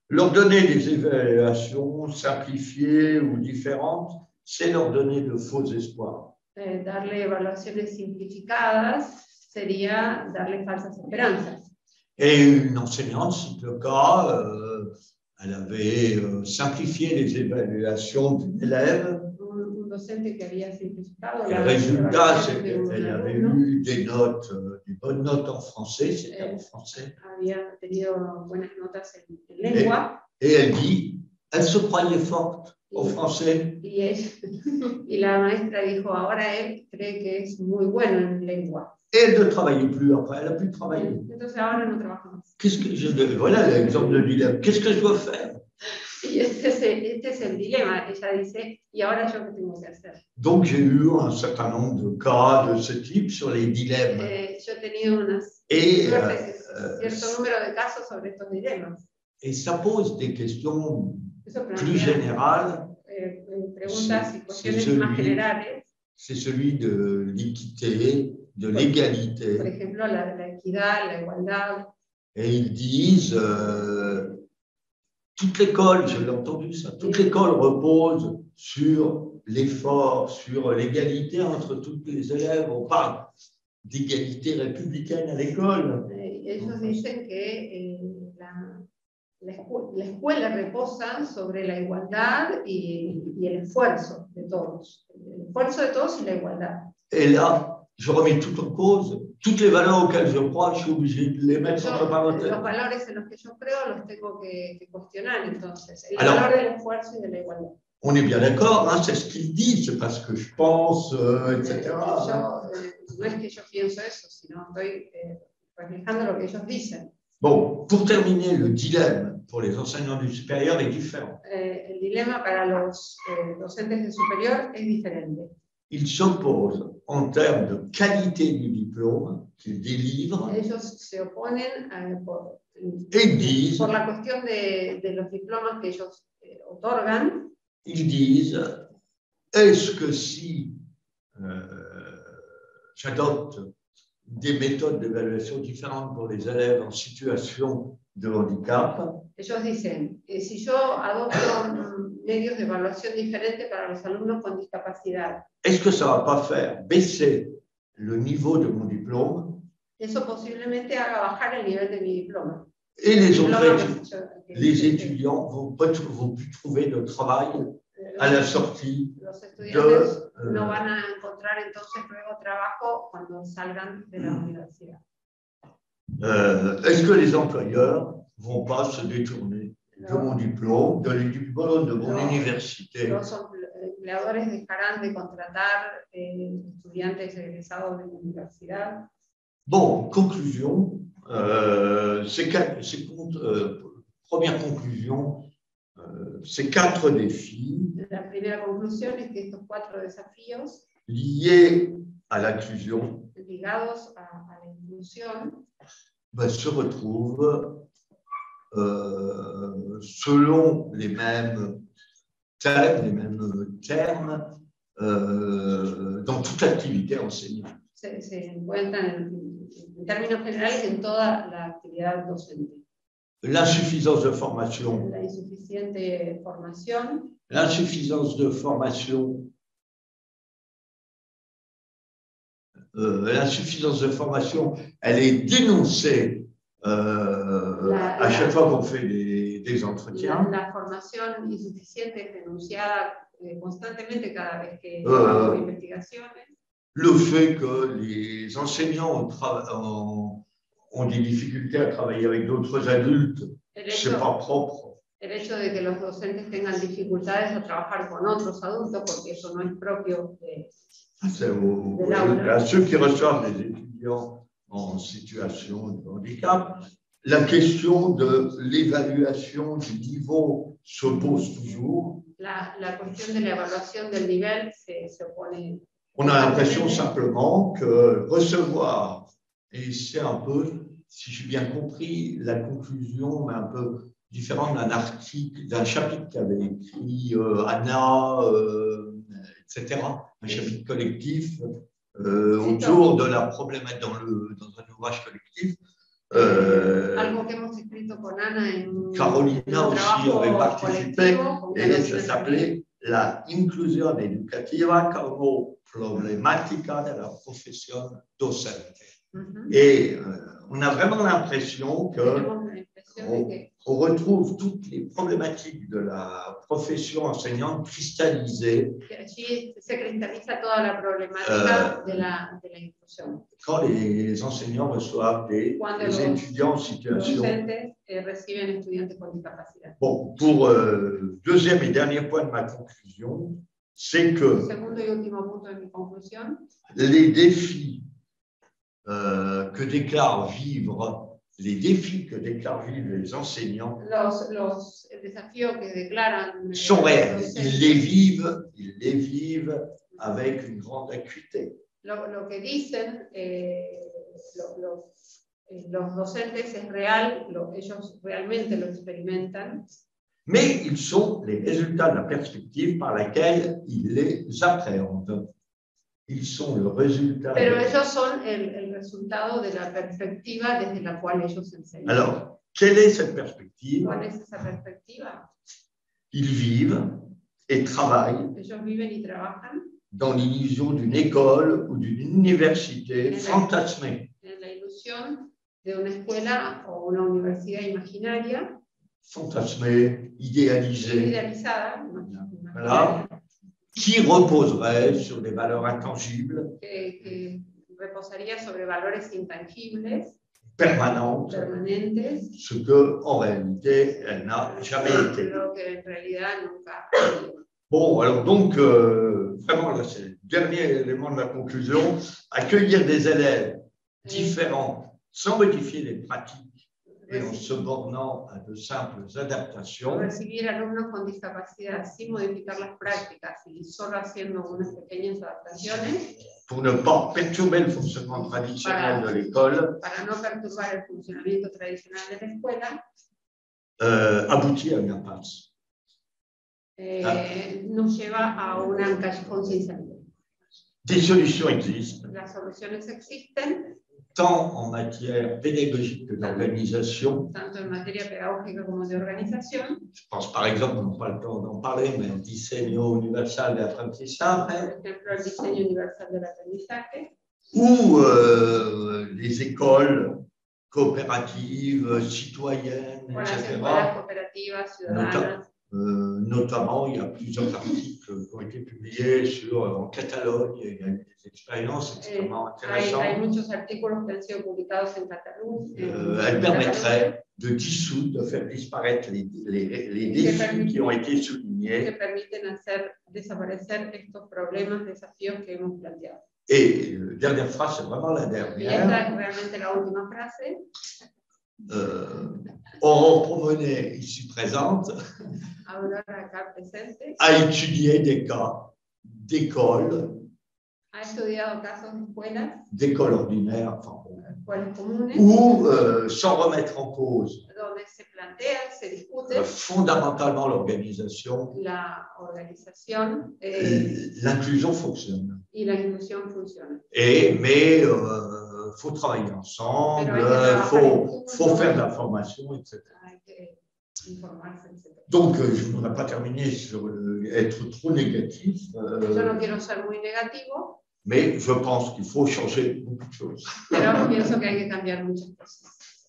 Leur donner des évaluations simplifiées ou différentes, c'est leur donner de faux espoirs. Eh, darle evaluaciones simplificadas sería darle falsas esperanzas. Et une enseignante cite le cas, euh, elle avait euh, simplifié les évaluations d'une élève. Un, un docente que había simplificado Le las résultat, c'est evaluaciones de un qu'elle avait alumno, eu des notes, euh, des bonnes notes en français, c'était en français. había tenido buenas notas en, en lengua. Et elle dit, elle se croyait forte en français. Y, ella, y la maestra dijo, ahora él cree que es muy bueno en lengua. Et elle ne travaillait plus après, elle n'a plus travaillé. Entonces ahora no trabaja más. Qu'est-ce que je devais, voilà l'exemple de dilemme. Qu'est-ce que je dois faire? Y este es, el, este es el dilema. Ella dice, ¿y ahora yo qué tengo que hacer? Donc j'ai eu un certain nombre de cas de ce type sur les dilemmes. Eh, yo he tenido unas, Et, suerte, euh, cierto número de casos sobre estos dilemas. et ça pose des questions Eso plus plantea générales. eh, preguntas y C'est cuestiones celui, más generales. c'est celui de l'équité, de Por l'égalité. ejemplo, la, la equidad, la igualdad. Et ils disent, euh, toute l'école, je l'ai entendu ça, toute l'école repose sur l'effort, sur l'égalité entre tous les élèves. On parle d'égalité républicaine à l'école. Eh, ellos dicen que eh, la, la, escu la escuela reposa sobre la igualdad y, y el esfuerzo de todos. El esfuerzo de todos y la igualdad. Et là, je remets tout en cause. Toutes les valeurs auxquelles je crois, je suis obligé de les mettre entre Yo, parenthèses. los valores en los que yo creo los tengo que, que cuestionar entonces. El Alors, valor del esfuerzo y de la igualdad. On est bien d'accord, hein, c'est ce qu'ils disent, c'est pas ce que je pense, euh, et cetera. Yo, eh, no es que yo pienso eso, sino estoy eh, reflejando lo que ellos dicen. Bon, pour terminer, le dilemme pour les enseignants du supérieur est différent. Eh, el dilema para los eh, docentes de superior es diferente. Ils s'opposent en termes de qualité du diplôme qu'ils délivrent Ellos se oponen eh, por, et disent, por la cuestión de, de los diplomas que ellos eh, otorgan. ils disent, est-ce que si euh, j'adopte des méthodes d'évaluation différentes pour les élèves en situation de handicap, Ellos dicen, eh, si yo adopto mm, medios de evaluación diferentes para los alumnos con discapacidad, est-ce que ça ne va pas faire baisser le niveau de mon diplôme eso posiblemente haga bajar el nivel de mi diploma. et les Diploma autres que étudiants, yo- que- les que- étudiants vont pas vont plus trouver de travail eh, à la sortie Los de, estudiantes no euh, van a encontrar entonces luego trabajo cuando salgan de la universidad. euh, est-ce que les employeurs vont pas se détourner de mon diplôme, de diplôme de mon No. université? Los empleadores dejarán de contratar eh, estudiantes egresados de la universidad. Bon, conclusion, euh, ces quatre, ces, euh, première conclusion, euh, ces quatre défis La primera conclusión es que estos cuatro desafíos liés à l'inclusion ligados a, a la inclusión ben, se retrouvent euh, selon les mêmes thèmes, les mêmes termes euh, dans toute activité enseignante. se, se encuentran en, en términos generales en toda la actividad docente. L'insuffisance de formation, La insuficiente formación, l'insuffisance de formation, euh, l'insuffisance de formation, elle est dénoncée euh, La- à la- chaque fois qu'on fait des, des la, entretiens. la formación insuficiente es denunciada eh, constantemente cada vez que Euh, hago investigaciones. Le fait que les enseignants ont, tra- ont- ont des difficultés à travailler avec d'autres adultes, El c'est hecho, pas propre. el hecho de que los docentes tengan dificultades a trabajar con otros adultos, porque eso no es propio de, C'est au- De là où le- à ceux qui reçoivent les étudiants en situation de handicap. La question de l'évaluation du niveau se pose toujours. la, la cuestión de la evaluación del nivel se, se opone. On a l'impression simplement que recevoir, et c'est un peu, si j'ai bien compris, la conclusion est un peu différente d'un article, d'un chapitre qu'avait écrit euh, Anna, euh, et cetera, un chapitre collectif euh, autour de la problématique dans, le, dans un ouvrage collectif. Euh, Algo que hemos escrito con Ana en un, Carolina en un aussi avait trabajo participé colectivo, con et ça Carolina también. s'appelait la inclusione educativa como problematica della professione docente. Ujú. Et euh, on a vraiment l'impression que Tenemos la impresión de on, que on retrouve toutes les problématiques de la profession enseignante cristallisées que allí se cristaliza toda la problemática de, la, de la inclusión. quand les enseignants reçoivent des, Cuando des los étudiants en situation. docentes eh, reciben estudiantes con discapacidad. Bon, pour euh, deuxième et dernier point de ma conclusion, c'est El que segundo y último punto de mi conclusión, les défis euh, que déclarent vivre, les défis que déclarent vivre les enseignants los, los desafíos que declaran eh, sont los réels. docentes, Ils les vivent, ils les vivent avec une grande acuité. lo, lo que dicen eh, lo, lo, eh, los docentes es real, lo, ellos realmente lo experimentan, Mais ils sont les résultats de la perspective par laquelle ils les appréhendent. Ils sont le résultat. pero de... ellos son el, el resultado de la perspectiva desde la cual ellos enseñan. Alors, quelle est cette perspective? ¿Cuál es esa perspectiva? Ils vivent et travaillent Ellos viven y trabajan dans l'illusion d'une école ou d'une université fantasmée. en la ilusión de una escuela o una universidad imaginaria, Fantasmée, idéalisée, idealizada, voilà, qui reposerait sur des valeurs intangibles, que, que reposaría sobre valores intangibles, permanentes, permanentes, ce que en réalité elle n'a jamais été. lo que en realidad nunca. Bon, alors donc, euh, vraiment, là, c'est le dernier élément de ma conclusion, accueillir des élèves différents sans modifier les pratiques et en se bornant à de simples adaptations, Recibir alumnos con discapacidad sin modificar las prácticas y solo haciendo unas pequeñas adaptaciones pour ne pas perturber le fonctionnement traditionnel de l'école, para no perturbar el funcionamiento tradicional de la escuela, euh, aboutit à une impasse. eh, nos lleva a un callejón sin salida. Des solutions existent, Las soluciones existen, tant en matière pédagogique que d'organisation. tanto en materia pedagógica como de organización. Je pense par exemple, on n'a pas le temps d'en parler, mais un diseño universal de aprendizaje, Por ejemplo, el diseño universal del aprendizaje, ou euh, les écoles coopératives, citoyennes, con las escuelas et cetera. cooperativas, ciudadanas. Euh, notamment, il y a plusieurs articles qui ont été publiés sur, en Catalogne, il y a eu des expériences extrêmement Eh, hay, hay intéressantes. muchos artículos que han sido publicados en Cataluña. Euh, elles permettraient de dissoudre, de faire disparaître les, les, les défis qui ont été que soulignés permiten hacer desaparecer estos problemas, desafíos que hemos planteado. et euh, dernière phrase, c'est vraiment la Y esta dernière. es realmente la última frase. Euh, Aurore Promenet, ici présente, Aurora acá presente a étudié des cas d'écoles, ha estudiado casos de escuelas, d'écoles ordinaires, enfin, bon, escuelas comunes, où, euh, sans remettre en cause donde se plantea, se discute euh, fondamentalement l'organisation, la organización eh, euh, l'inclusion fonctionne. y la inclusión funciona. Et, mais il euh, faut travailler ensemble, Pero hay que il trabajar faut, en conjunto. faut faire de la formation, et cetera. Hay que informarse, etcétera. Donc, euh, je ne voudrais pas terminer sur le- être trop négatif, euh, Yo no quiero ser muy negativo, mais je pense qu'il faut changer beaucoup de choses. pero pienso que hay que cambiar muchas cosas.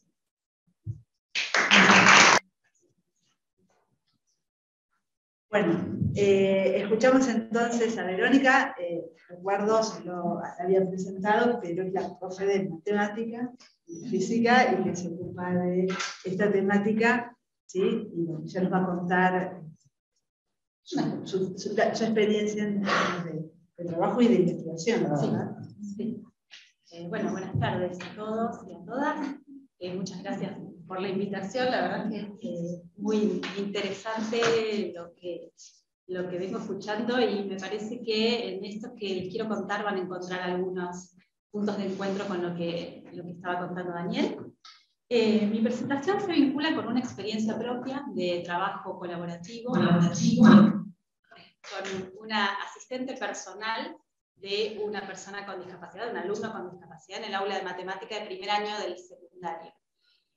Bueno, eh, escuchamos entonces a Verónica, eh, recuerdo, se lo había presentado, pero es la profe de matemática y física y que se ocupa de esta temática, ¿sí? Y bueno, ya nos va a contar su, su, su, la- su experiencia en términos de, de trabajo y de investigación, ¿verdad? Sí. Eh, bueno, buenas tardes a todos y a todas. Eh, muchas gracias por la invitación. La verdad que es eh, muy interesante lo que, lo que vengo escuchando y me parece que en esto que les quiero contar van a encontrar algunos puntos de encuentro con lo que, lo que estaba contando Daniel. Eh, mi presentación se vincula con una experiencia propia de trabajo colaborativo, colaborativo con una asistente personal de una persona con discapacidad, un alumno con discapacidad en el aula de matemática de primer año del secundario.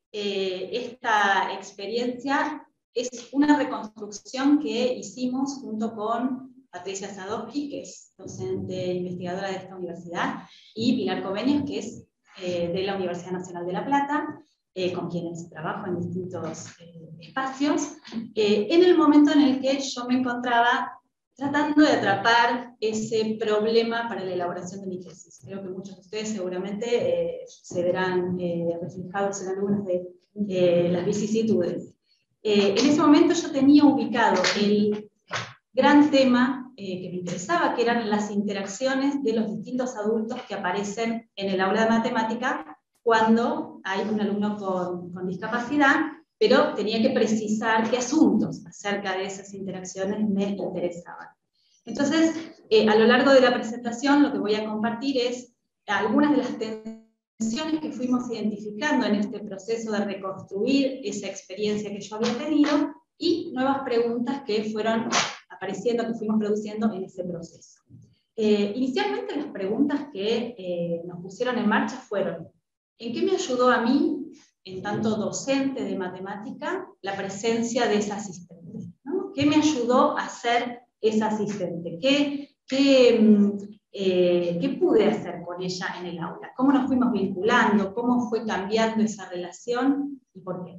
eh, esta experiencia es una reconstrucción que hicimos junto con Patricia Sadowski, que es docente e investigadora de esta universidad, y Pilar Covenios, que es eh, de la Universidad Nacional de La Plata, eh, con quienes trabajo en distintos eh, espacios, eh, en el momento en el que yo me encontraba tratando de atrapar ese problema para la elaboración de mi tesis. Creo que muchos de ustedes seguramente eh, se verán eh, reflejados en algunas de eh, las vicisitudes. Eh, en ese momento yo tenía ubicado el gran tema eh, que me interesaba, que eran las interacciones de los distintos adultos que aparecen en el aula de matemática cuando hay un alumno con, con discapacidad, pero tenía que precisar qué asuntos acerca de esas interacciones me interesaban. Entonces, eh, a lo largo de la presentación lo que voy a compartir es algunas de las tensiones que fuimos identificando en este proceso de reconstruir esa experiencia que yo había tenido y nuevas preguntas que fueron apareciendo, que fuimos produciendo en ese proceso. Eh, inicialmente las preguntas que eh, nos pusieron en marcha fueron: ¿en qué me ayudó a mí, en tanto docente de matemática, la presencia de esa asistente? ¿No? ¿Qué me ayudó a ser esa asistente? ¿Qué, qué, eh, ¿Qué pude hacer con ella en el aula? ¿Cómo nos fuimos vinculando? ¿Cómo fue cambiando esa relación? ¿Y por qué?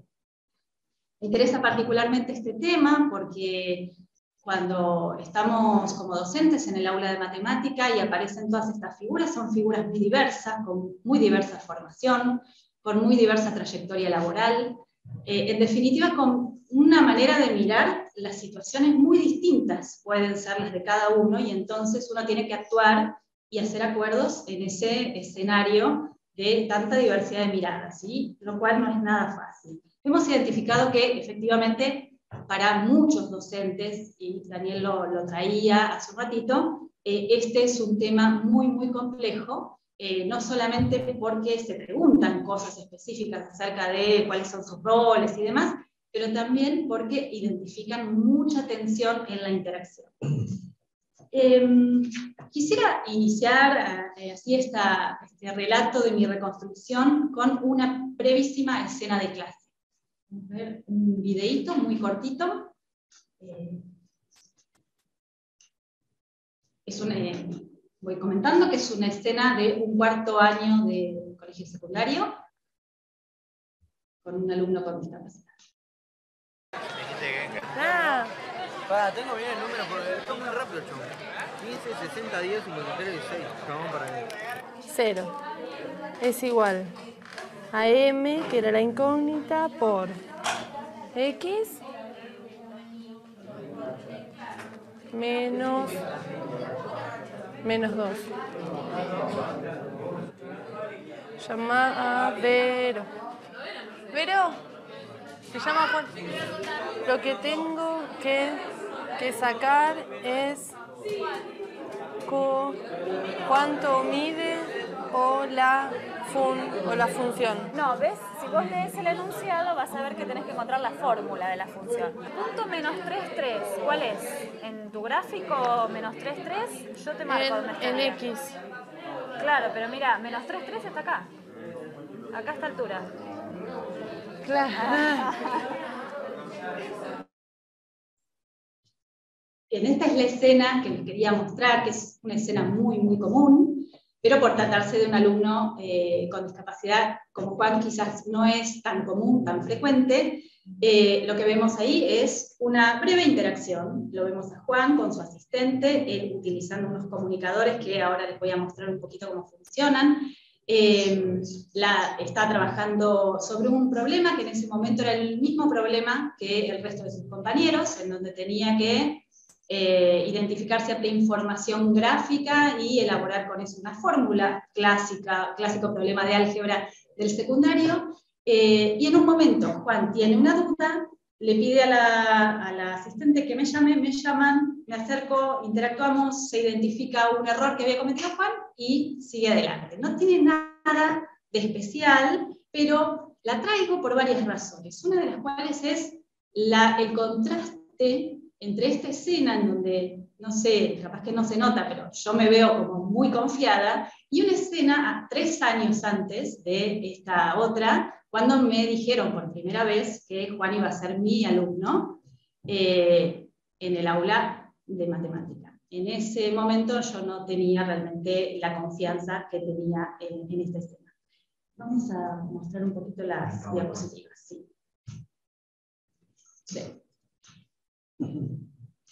Me interesa particularmente este tema porque cuando estamos como docentes en el aula de matemática y aparecen todas estas figuras, son figuras muy diversas, con muy diversa formación, con muy diversa trayectoria laboral, eh, en definitiva con una manera de mirar las situaciones muy distintas, pueden ser las de cada uno, y entonces uno tiene que actuar y hacer acuerdos en ese escenario de tanta diversidad de miradas, ¿sí? Lo cual no es nada fácil. Hemos identificado que efectivamente para muchos docentes, y Daniel lo, lo traía hace un ratito, eh, este es un tema muy, muy complejo, eh, no solamente porque se preguntan cosas específicas acerca de cuáles son sus roles y demás, pero también porque identifican mucha tensión en la interacción. Eh, quisiera iniciar eh, así esta, este relato de mi reconstrucción con una brevísima escena de clase. Vamos a ver un videíto muy cortito. Eh, es un, eh, voy comentando que es una escena de un cuarto año de colegio secundario con un alumno con discapacidad. Ah. Para, tengo bien el número porque está muy rápido, chamo. quince, sesenta, diez, cincuenta y tres, dieciséis. Vamos para ahí. Cero. Es igual a m, que era la incógnita, por x menos menos dos. Llama a Vero. Vero, se llama Juan. Lo que tengo que, que sacar es cu, cuánto mide o la fun, o la función. No, ¿ves? Si vos lees el enunciado vas a ver que tenés que encontrar la fórmula de la función. Punto menos tres, tres, ¿cuál es? ¿En tu gráfico menos tres, tres? Yo te marco en, dónde está. En X. Claro, pero mira, menos tres, tres está acá. Acá a esta altura. Claro. En esta es la escena que les quería mostrar, que es una escena muy, muy común, pero por tratarse de un alumno eh, con discapacidad como Juan quizás no es tan común, tan frecuente. Eh, lo que vemos ahí es una breve interacción. Lo vemos a Juan con su asistente, él utilizando unos comunicadores que ahora les voy a mostrar un poquito cómo funcionan. Eh, la, está trabajando sobre un problema que en ese momento era el mismo problema que el resto de sus compañeros, en donde tenía que eh, identificar cierta información gráfica y elaborar con eso una fórmula clásica, clásico problema de álgebra del secundario. Eh, y en un momento Juan tiene una duda, le pide a la, a la asistente que me llame, me llaman, me acerco, interactuamos, se identifica un error que había cometido Juan y sigue adelante. No tiene nada de especial, pero la traigo por varias razones. Una de las cuales es la, el contraste entre esta escena en donde, no sé, capaz que no se nota, pero yo me veo como muy confiada, y una escena a tres años antes de esta otra, cuando me dijeron por primera vez que Juan iba a ser mi alumno eh, en el aula de matemática. En ese momento yo no tenía realmente la confianza que tenía en, en este tema. Vamos a mostrar un poquito las no, diapositivas. Sí. Bien.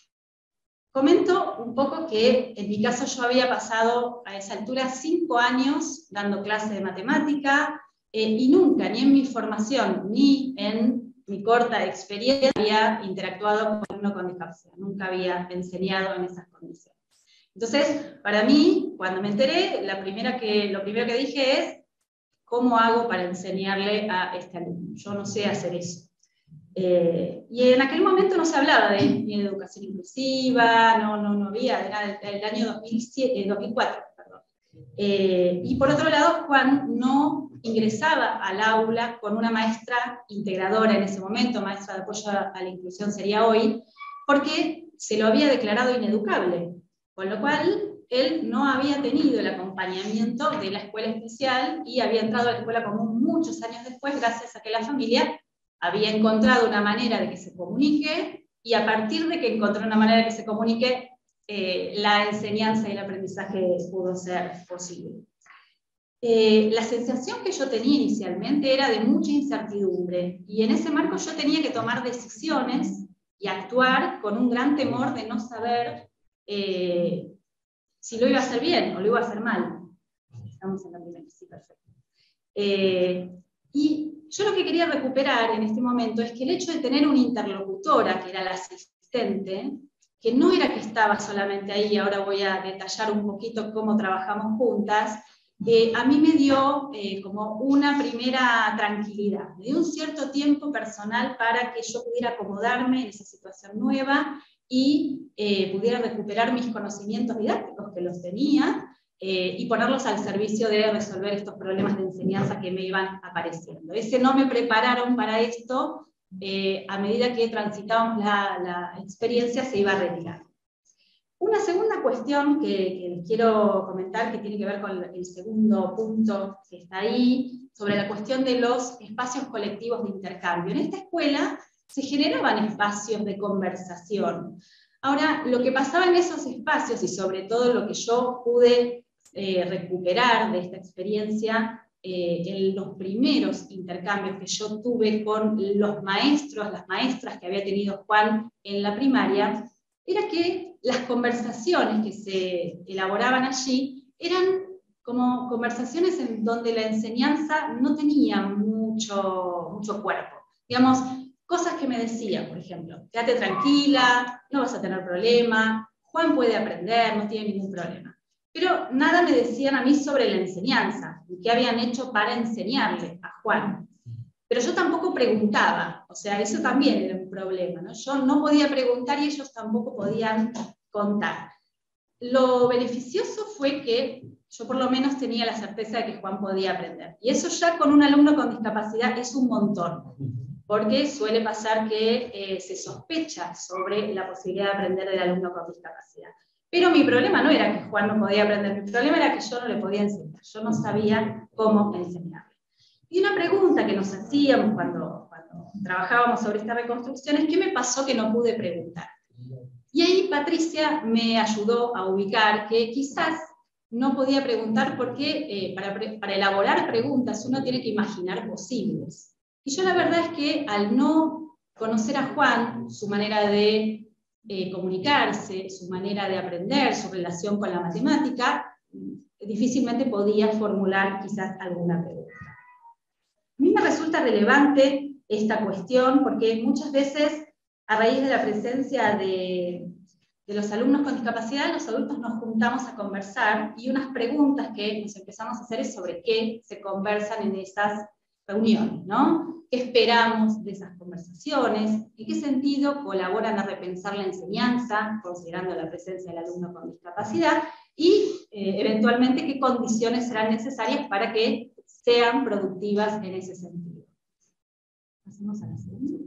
Comento un poco que en mi caso yo había pasado a esa altura cinco años dando clases de matemática eh, y nunca, ni en mi formación, ni en mi corta experiencia, había interactuado con uno con discapacidad. Nunca había enseñado en esas condiciones. Entonces, para mí, cuando me enteré, la primera que, lo primero que dije es, ¿cómo hago para enseñarle a este alumno? Yo no sé hacer eso. Eh, y en aquel momento no se hablaba de, ni de educación inclusiva, no, no, no había, era el, el año dos mil siete, eh, dos mil cuatro, perdón. Eh, y por otro lado, Juan no ingresaba al aula con una maestra integradora en ese momento, maestra de apoyo a, a la inclusión sería hoy, porque se lo había declarado ineducable, con lo cual él no había tenido el acompañamiento de la escuela especial y había entrado a la escuela común muchos años después, gracias a que la familia había encontrado una manera de que se comunique, y a partir de que encontró una manera de que se comunique, eh, la enseñanza y el aprendizaje pudo ser posible. Eh, la sensación que yo tenía inicialmente era de mucha incertidumbre, y en ese marco yo tenía que tomar decisiones y actuar con un gran temor de no saber eh, si lo iba a hacer bien o lo iba a hacer mal. Estamos en la primera, sí, perfecto. Eh, y yo lo que quería recuperar en este momento es que el hecho de tener una interlocutora, que era la asistente, que no era que estaba solamente ahí, y ahora voy a detallar un poquito cómo trabajamos juntas, eh, a mí me dio eh, como una primera tranquilidad, me dio un cierto tiempo personal para que yo pudiera acomodarme en esa situación nueva y eh, pudiera recuperar mis conocimientos didácticos que los tenía, Eh, y ponerlos al servicio de resolver estos problemas de enseñanza que me iban apareciendo. Ese no me prepararon para esto, eh, a medida que transitábamos la, la experiencia se iba a retirar. Una segunda cuestión que, que les quiero comentar, que tiene que ver con el segundo punto que está ahí, sobre la cuestión de los espacios colectivos de intercambio. En esta escuela se generaban espacios de conversación. Ahora, lo que pasaba en esos espacios, y sobre todo lo que yo pude Eh, recuperar de esta experiencia, eh, en los primeros intercambios que yo tuve con los maestros, las maestras que había tenido Juan en la primaria, era que las conversaciones que se elaboraban allí eran como conversaciones en donde la enseñanza no tenía mucho, mucho cuerpo. Digamos, cosas que me decían, por ejemplo, quédate tranquila, no vas a tener problema, Juan puede aprender, no tiene ningún problema. Pero nada me decían a mí sobre la enseñanza, y qué habían hecho para enseñarle a Juan. Pero yo tampoco preguntaba, o sea, eso también era un problema, ¿no? Yo no podía preguntar y ellos tampoco podían contar. Lo beneficioso fue que yo por lo menos tenía la certeza de que Juan podía aprender. Y eso ya con un alumno con discapacidad es un montón, porque suele pasar que eh, se sospecha sobre la posibilidad de aprender del alumno con discapacidad. Pero mi problema no era que Juan no podía aprender, mi problema era que yo no le podía enseñar, yo no sabía cómo enseñarle. Y una pregunta que nos hacíamos cuando, cuando trabajábamos sobre esta reconstrucción es: ¿qué me pasó que no pude preguntar? Y ahí Patricia me ayudó a ubicar que quizás no podía preguntar porque eh, para, para elaborar preguntas uno tiene que imaginar posibles. Y yo la verdad es que al no conocer a Juan, su manera de Eh, comunicarse, su manera de aprender, su relación con la matemática, difícilmente podía formular quizás alguna pregunta. A mí me resulta relevante esta cuestión porque muchas veces, a raíz de la presencia de, de los alumnos con discapacidad, los adultos nos juntamos a conversar, y unas preguntas que nos empezamos a hacer es sobre qué se conversan en esas reuniones, ¿no? ¿Qué esperamos de esas conversaciones? ¿En qué sentido colaboran a repensar la enseñanza, considerando la presencia del alumno con discapacidad? Y, eh, eventualmente, ¿qué condiciones serán necesarias para que sean productivas en ese sentido? Pasemos a la segunda.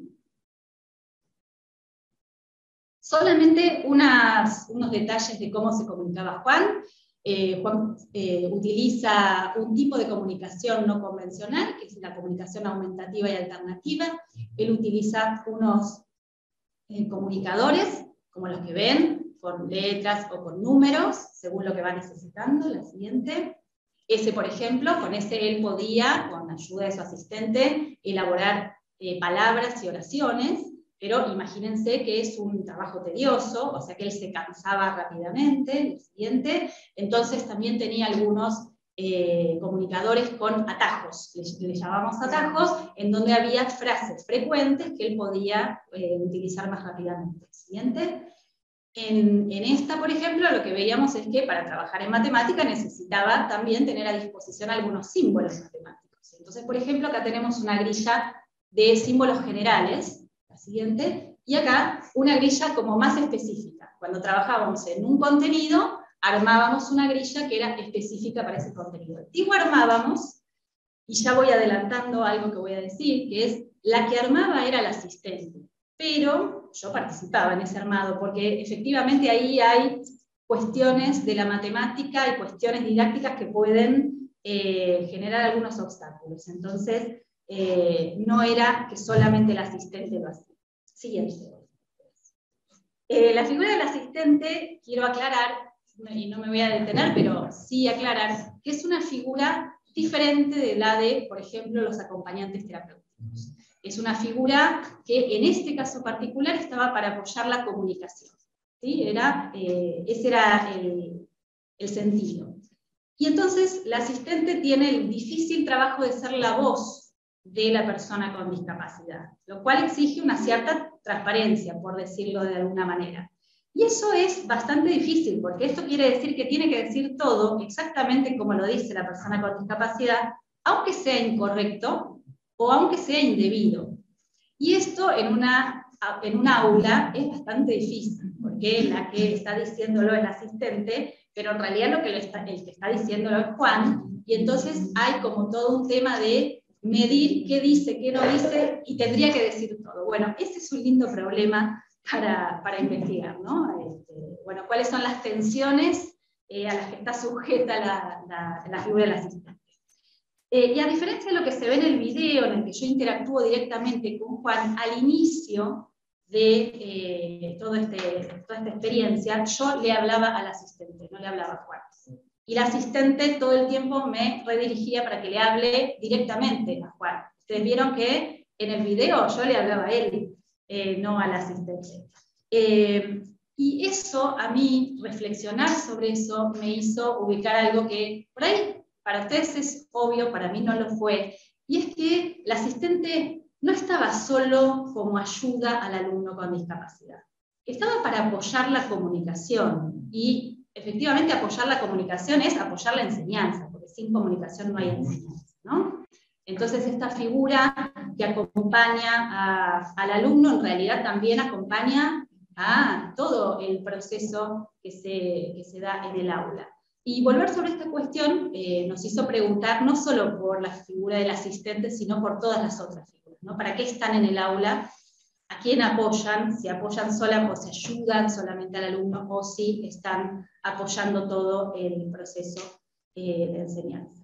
Solamente unas, unos detalles de cómo se comunicaba Juan. Eh, Juan eh, utiliza un tipo de comunicación no convencional, que es la comunicación aumentativa y alternativa. Él utiliza unos eh, comunicadores, como los que ven, con letras o con números, según lo que va necesitando. La siguiente. Ese, por ejemplo, con ese él podía, con ayuda de su asistente, elaborar eh, palabras y oraciones, pero imagínense que es un trabajo tedioso, o sea que él se cansaba rápidamente. El siguiente. Entonces también tenía algunos eh, comunicadores con atajos, le, le llamamos atajos, en donde había frases frecuentes que él podía eh, utilizar más rápidamente. El siguiente. En, en esta, por ejemplo, lo que veíamos es que para trabajar en matemática necesitaba también tener a disposición algunos símbolos matemáticos. Entonces, por ejemplo, acá tenemos una grilla de símbolos generales, la siguiente, y acá una grilla como más específica. Cuando trabajábamos en un contenido, armábamos una grilla que era específica para ese contenido. Digo armábamos, y ya voy adelantando algo que voy a decir, que es la que armaba era el asistente, pero yo participaba en ese armado, porque efectivamente ahí hay cuestiones de la matemática y cuestiones didácticas que pueden eh, generar algunos obstáculos. Entonces, eh, no era que solamente el asistente lo hacía. Siguiente. Eh, la figura del asistente, quiero aclarar, y no me voy a detener, pero sí aclarar, que es una figura diferente de la de, por ejemplo, los acompañantes terapéuticos. Es una figura que en este caso particular estaba para apoyar la comunicación. ¿Sí? Era, eh, ese era el, el sentido. Y entonces la asistente tiene el difícil trabajo de ser la voz de la persona con discapacidad, lo cual exige una cierta transparencia, por decirlo de alguna manera. Y eso es bastante difícil, porque esto quiere decir que tiene que decir todo exactamente como lo dice la persona con discapacidad, aunque sea incorrecto, o aunque sea indebido. Y esto en una, en un aula es bastante difícil, porque la que está diciéndolo es el asistente, pero en realidad lo que lo está, el que está diciéndolo es Juan, y entonces hay como todo un tema de medir qué dice, qué no dice, y tendría que decir todo. Bueno, ese es un lindo problema para, para investigar, ¿no? Este, bueno, cuáles son las tensiones eh, a las que está sujeta la, la, la figura del asistente. Eh, y a diferencia de lo que se ve en el video, en el que yo interactúo directamente con Juan, al inicio de eh, todo este, toda esta experiencia, yo le hablaba al asistente, no le hablaba a Juan. Y el asistente todo el tiempo me redirigía para que le hable directamente a Juan. Ustedes vieron que en el video yo le hablaba a él, eh, no al asistente. Eh, y eso, a mí, reflexionar sobre eso, me hizo ubicar algo que por ahí para ustedes es obvio, para mí no lo fue, y es que el asistente no estaba solo como ayuda al alumno con discapacidad, estaba para apoyar la comunicación, y efectivamente apoyar la comunicación es apoyar la enseñanza, porque sin comunicación no hay enseñanza, ¿no? Entonces esta figura que acompaña a, al alumno en realidad también acompaña a todo el proceso que se, que se da en el aula. Y volver sobre esta cuestión eh, nos hizo preguntar no solo por la figura del asistente, sino por todas las otras figuras, ¿no? ¿Para qué están en el aula? ¿A quién apoyan? Si apoyan sola o si ayudan solamente al alumno, o si están apoyando todo el proceso eh, de enseñanza.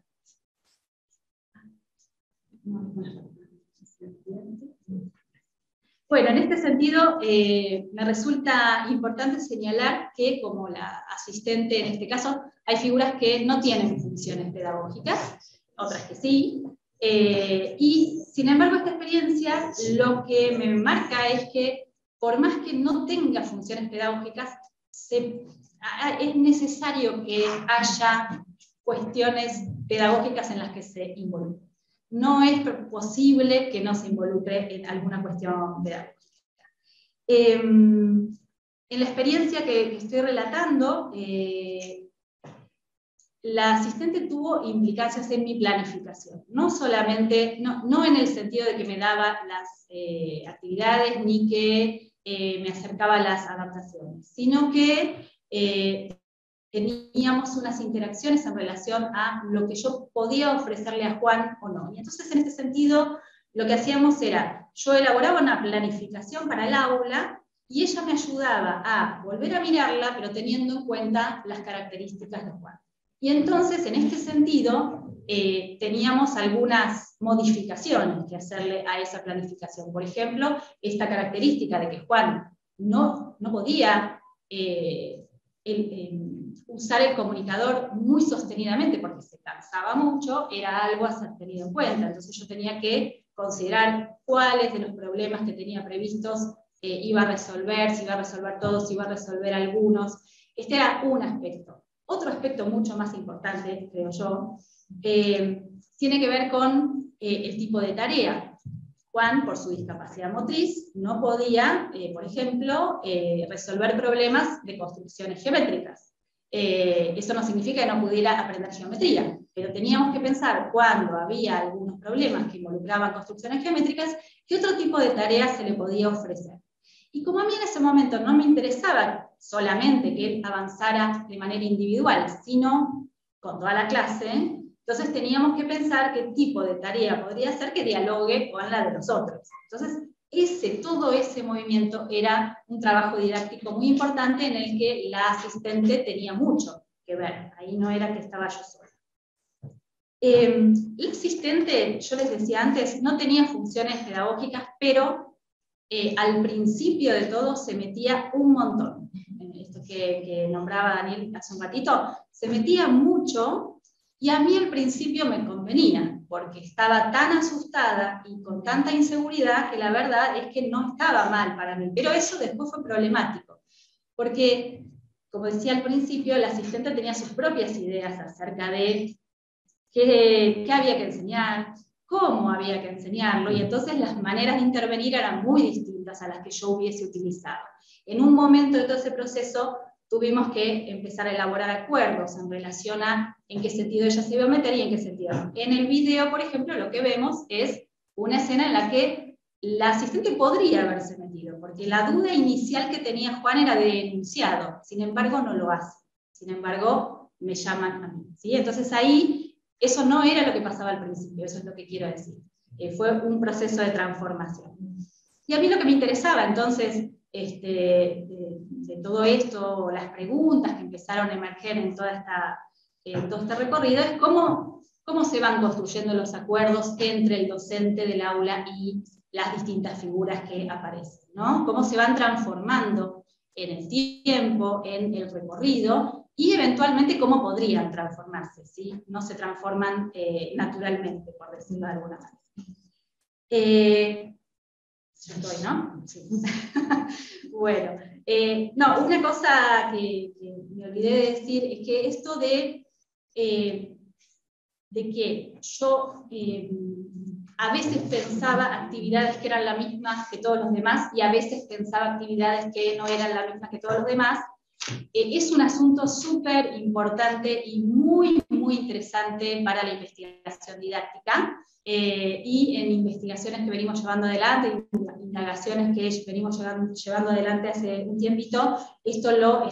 Bueno, en este sentido, eh, me resulta importante señalar que, como la asistente en este caso, hay figuras que no tienen funciones pedagógicas, otras que sí, eh, y sin embargo esta experiencia lo que me marca es que, por más que no tenga funciones pedagógicas, se, a, es necesario que haya cuestiones pedagógicas en las que se involucre. No es posible que no se involucre en alguna cuestión pedagógica. Eh, en la experiencia que, que estoy relatando, eh, la asistente tuvo implicancias en mi planificación. No solamente, no, no en el sentido de que me daba las eh, actividades ni que eh, me acercaba a las adaptaciones, sino que eh, teníamos unas interacciones en relación a lo que yo podía ofrecerle a Juan o no. Y entonces, en este sentido, lo que hacíamos era, yo elaboraba una planificación para el aula y ella me ayudaba a volver a mirarla, pero teniendo en cuenta las características de Juan. Y entonces, en este sentido, eh, teníamos algunas modificaciones que hacerle a esa planificación. Por ejemplo, esta característica de que Juan no, no podía eh, el, el, usar el comunicador muy sostenidamente porque se cansaba mucho, era algo a ser tenido en cuenta. Entonces yo tenía que considerar cuáles de los problemas que tenía previstos eh, iba a resolver, si iba a resolver todos, si iba a resolver algunos. Este era un aspecto. Otro aspecto mucho más importante, creo yo, eh, tiene que ver con eh, el tipo de tarea. Juan, por su discapacidad motriz, no podía, eh, por ejemplo, eh, resolver problemas de construcciones geométricas. Eh, eso no significa que no pudiera aprender geometría, pero teníamos que pensar cuando había algunos problemas que involucraban construcciones geométricas, qué otro tipo de tareas se le podía ofrecer. Y como a mí en ese momento no me interesaba solamente que él avanzara de manera individual, sino con toda la clase, entonces teníamos que pensar qué tipo de tarea podría ser que dialogue con la de los otros. Entonces, ese, todo ese movimiento era un trabajo didáctico muy importante en el que la asistente tenía mucho que ver. Ahí no era que estaba yo sola. Eh, la asistente, yo les decía antes, no tenía funciones pedagógicas, pero eh, al principio de todo se metía un montón. Esto que, que nombraba Daniel hace un ratito, se metía mucho. Y a mí al principio me convenía, porque estaba tan asustada y con tanta inseguridad que la verdad es que no estaba mal para mí. Pero eso después fue problemático, porque, como decía al principio, la asistente tenía sus propias ideas acerca de qué, qué había que enseñar, cómo había que enseñarlo, y entonces las maneras de intervenir eran muy distintas a las que yo hubiese utilizado. En un momento de todo ese proceso, tuvimos que empezar a elaborar acuerdos en relación a en qué sentido ella se iba a meter y en qué sentido no. En el video, por ejemplo, lo que vemos es una escena en la que la asistente podría haberse metido, porque la duda inicial que tenía Juan era de enunciado, sin embargo no lo hace, sin embargo me llaman a mí, ¿sí? Entonces ahí, eso no era lo que pasaba al principio, eso es lo que quiero decir, eh, fue un proceso de transformación. Y a mí lo que me interesaba entonces, Este, de, de todo esto, las preguntas que empezaron a emerger en, toda esta, en todo este recorrido, es cómo, cómo se van construyendo los acuerdos entre el docente del aula y las distintas figuras que aparecen, ¿no? Cómo se van transformando en el tiempo, en el recorrido, y eventualmente cómo podrían transformarse, ¿sí? No se transforman eh, naturalmente, por decirlo de alguna manera. Eh, Yo estoy, ¿no? Sí. Bueno, eh, no, una cosa que, que me olvidé de decir es que esto de, eh, de que yo eh, a veces pensaba actividades que eran las mismas que todos los demás y a veces pensaba actividades que no eran las mismas que todos los demás, eh, es un asunto súper importante y muy, muy interesante para la investigación didáctica. Eh, y en investigaciones que venimos llevando adelante, indagaciones que venimos llevando, llevando adelante hace un tiempito, esto lo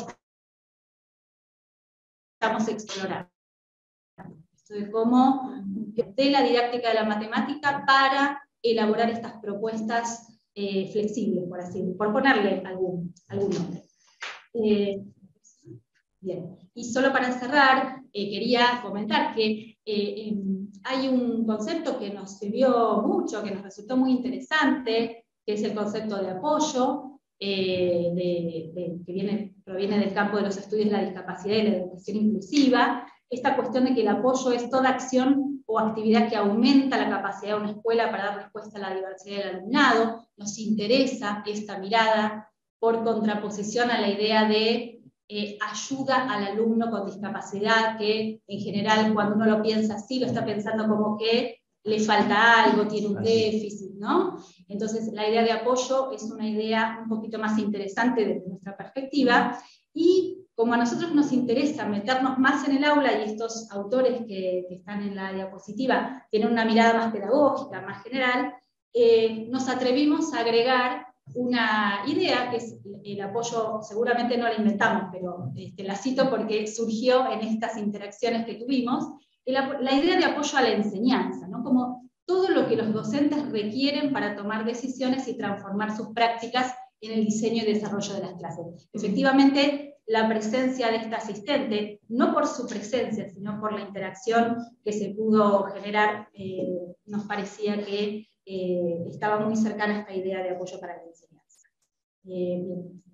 estamos explorando. Esto de cómo, de la didáctica de la matemática para elaborar estas propuestas eh, flexibles, por así decirlo, por ponerle algún, algún nombre. Eh, bien, y solo para cerrar, eh, quería comentar que eh, en, hay un concepto que nos sirvió mucho, que nos resultó muy interesante, que es el concepto de apoyo, eh, de, de, que viene, proviene del campo de los estudios de la discapacidad y la educación inclusiva. Esta cuestión de que el apoyo es toda acción o actividad que aumenta la capacidad de una escuela para dar respuesta a la diversidad del alumnado. Nos interesa esta mirada por contraposición a la idea de Eh, ayuda al alumno con discapacidad, que en general cuando uno lo piensa así, lo está pensando como que le falta algo, tiene un déficit, ¿no? Entonces la idea de apoyo es una idea un poquito más interesante desde nuestra perspectiva, y como a nosotros nos interesa meternos más en el aula, y estos autores que, que están en la diapositiva tienen una mirada más pedagógica, más general, eh, nos atrevimos a agregar una idea que es el apoyo, seguramente no la inventamos, pero este, la cito porque surgió en estas interacciones que tuvimos, la, la idea de apoyo a la enseñanza, ¿no? Como todo lo que los docentes requieren para tomar decisiones y transformar sus prácticas en el diseño y desarrollo de las clases. Efectivamente, la presencia de esta asistente, no por su presencia, sino por la interacción que se pudo generar, eh, nos parecía que eh, estaba muy cercana a esta idea de apoyo para la enseñanza. Eh, bien.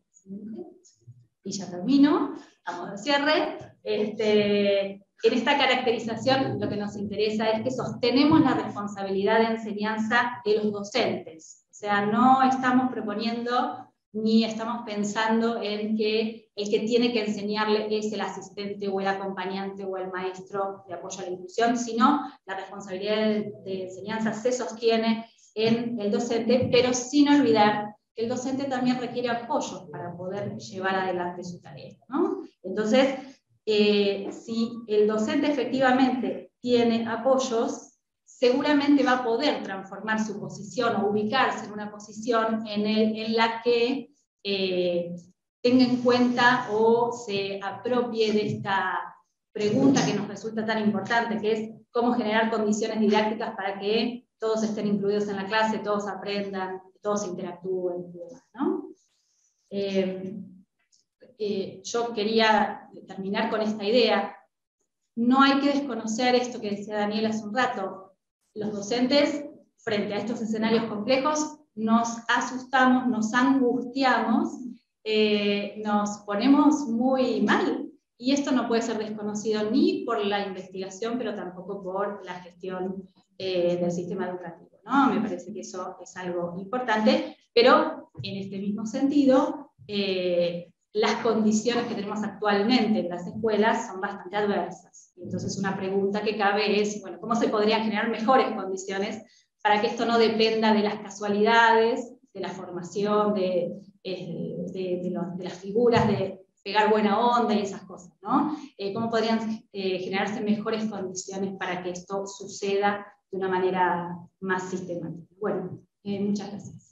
Y ya termino, a modo de cierre. Este, en esta caracterización lo que nos interesa es que sostenemos la responsabilidad de enseñanza de los docentes. O sea, no estamos proponiendo ni estamos pensando en que el que tiene que enseñarle es el asistente o el acompañante o el maestro de apoyo a la inclusión, sino la responsabilidad de, de enseñanza se sostiene en el docente, pero sin olvidar que el docente también requiere apoyo para poder llevar adelante su tarea, ¿no? Entonces, eh, si el docente efectivamente tiene apoyos, seguramente va a poder transformar su posición o ubicarse en una posición en, el, en la que eh, tenga en cuenta o se apropie de esta pregunta que nos resulta tan importante, que es cómo generar condiciones didácticas para que todos estén incluidos en la clase, todos aprendan, todos interactúen y demás, ¿no? Eh, eh, yo quería terminar con esta idea. No hay que desconocer esto que decía Daniel hace un rato. Los docentes, frente a estos escenarios complejos, nos asustamos, nos angustiamos, eh, nos ponemos muy mal. Y esto no puede ser desconocido ni por la investigación, pero tampoco por la gestión eh, del sistema educativo, ¿no? Me parece que eso es algo importante, pero en este mismo sentido, eh, las condiciones que tenemos actualmente en las escuelas son bastante adversas. Entonces una pregunta que cabe es, bueno, ¿cómo se podrían generar mejores condiciones para que esto no dependa de las casualidades, de la formación, de, de, de, de, los, de las figuras, de pegar buena onda y esas cosas, ¿no? Eh, ¿Cómo podrían eh, generarse mejores condiciones para que esto suceda de una manera más sistemática? Bueno, eh, muchas gracias.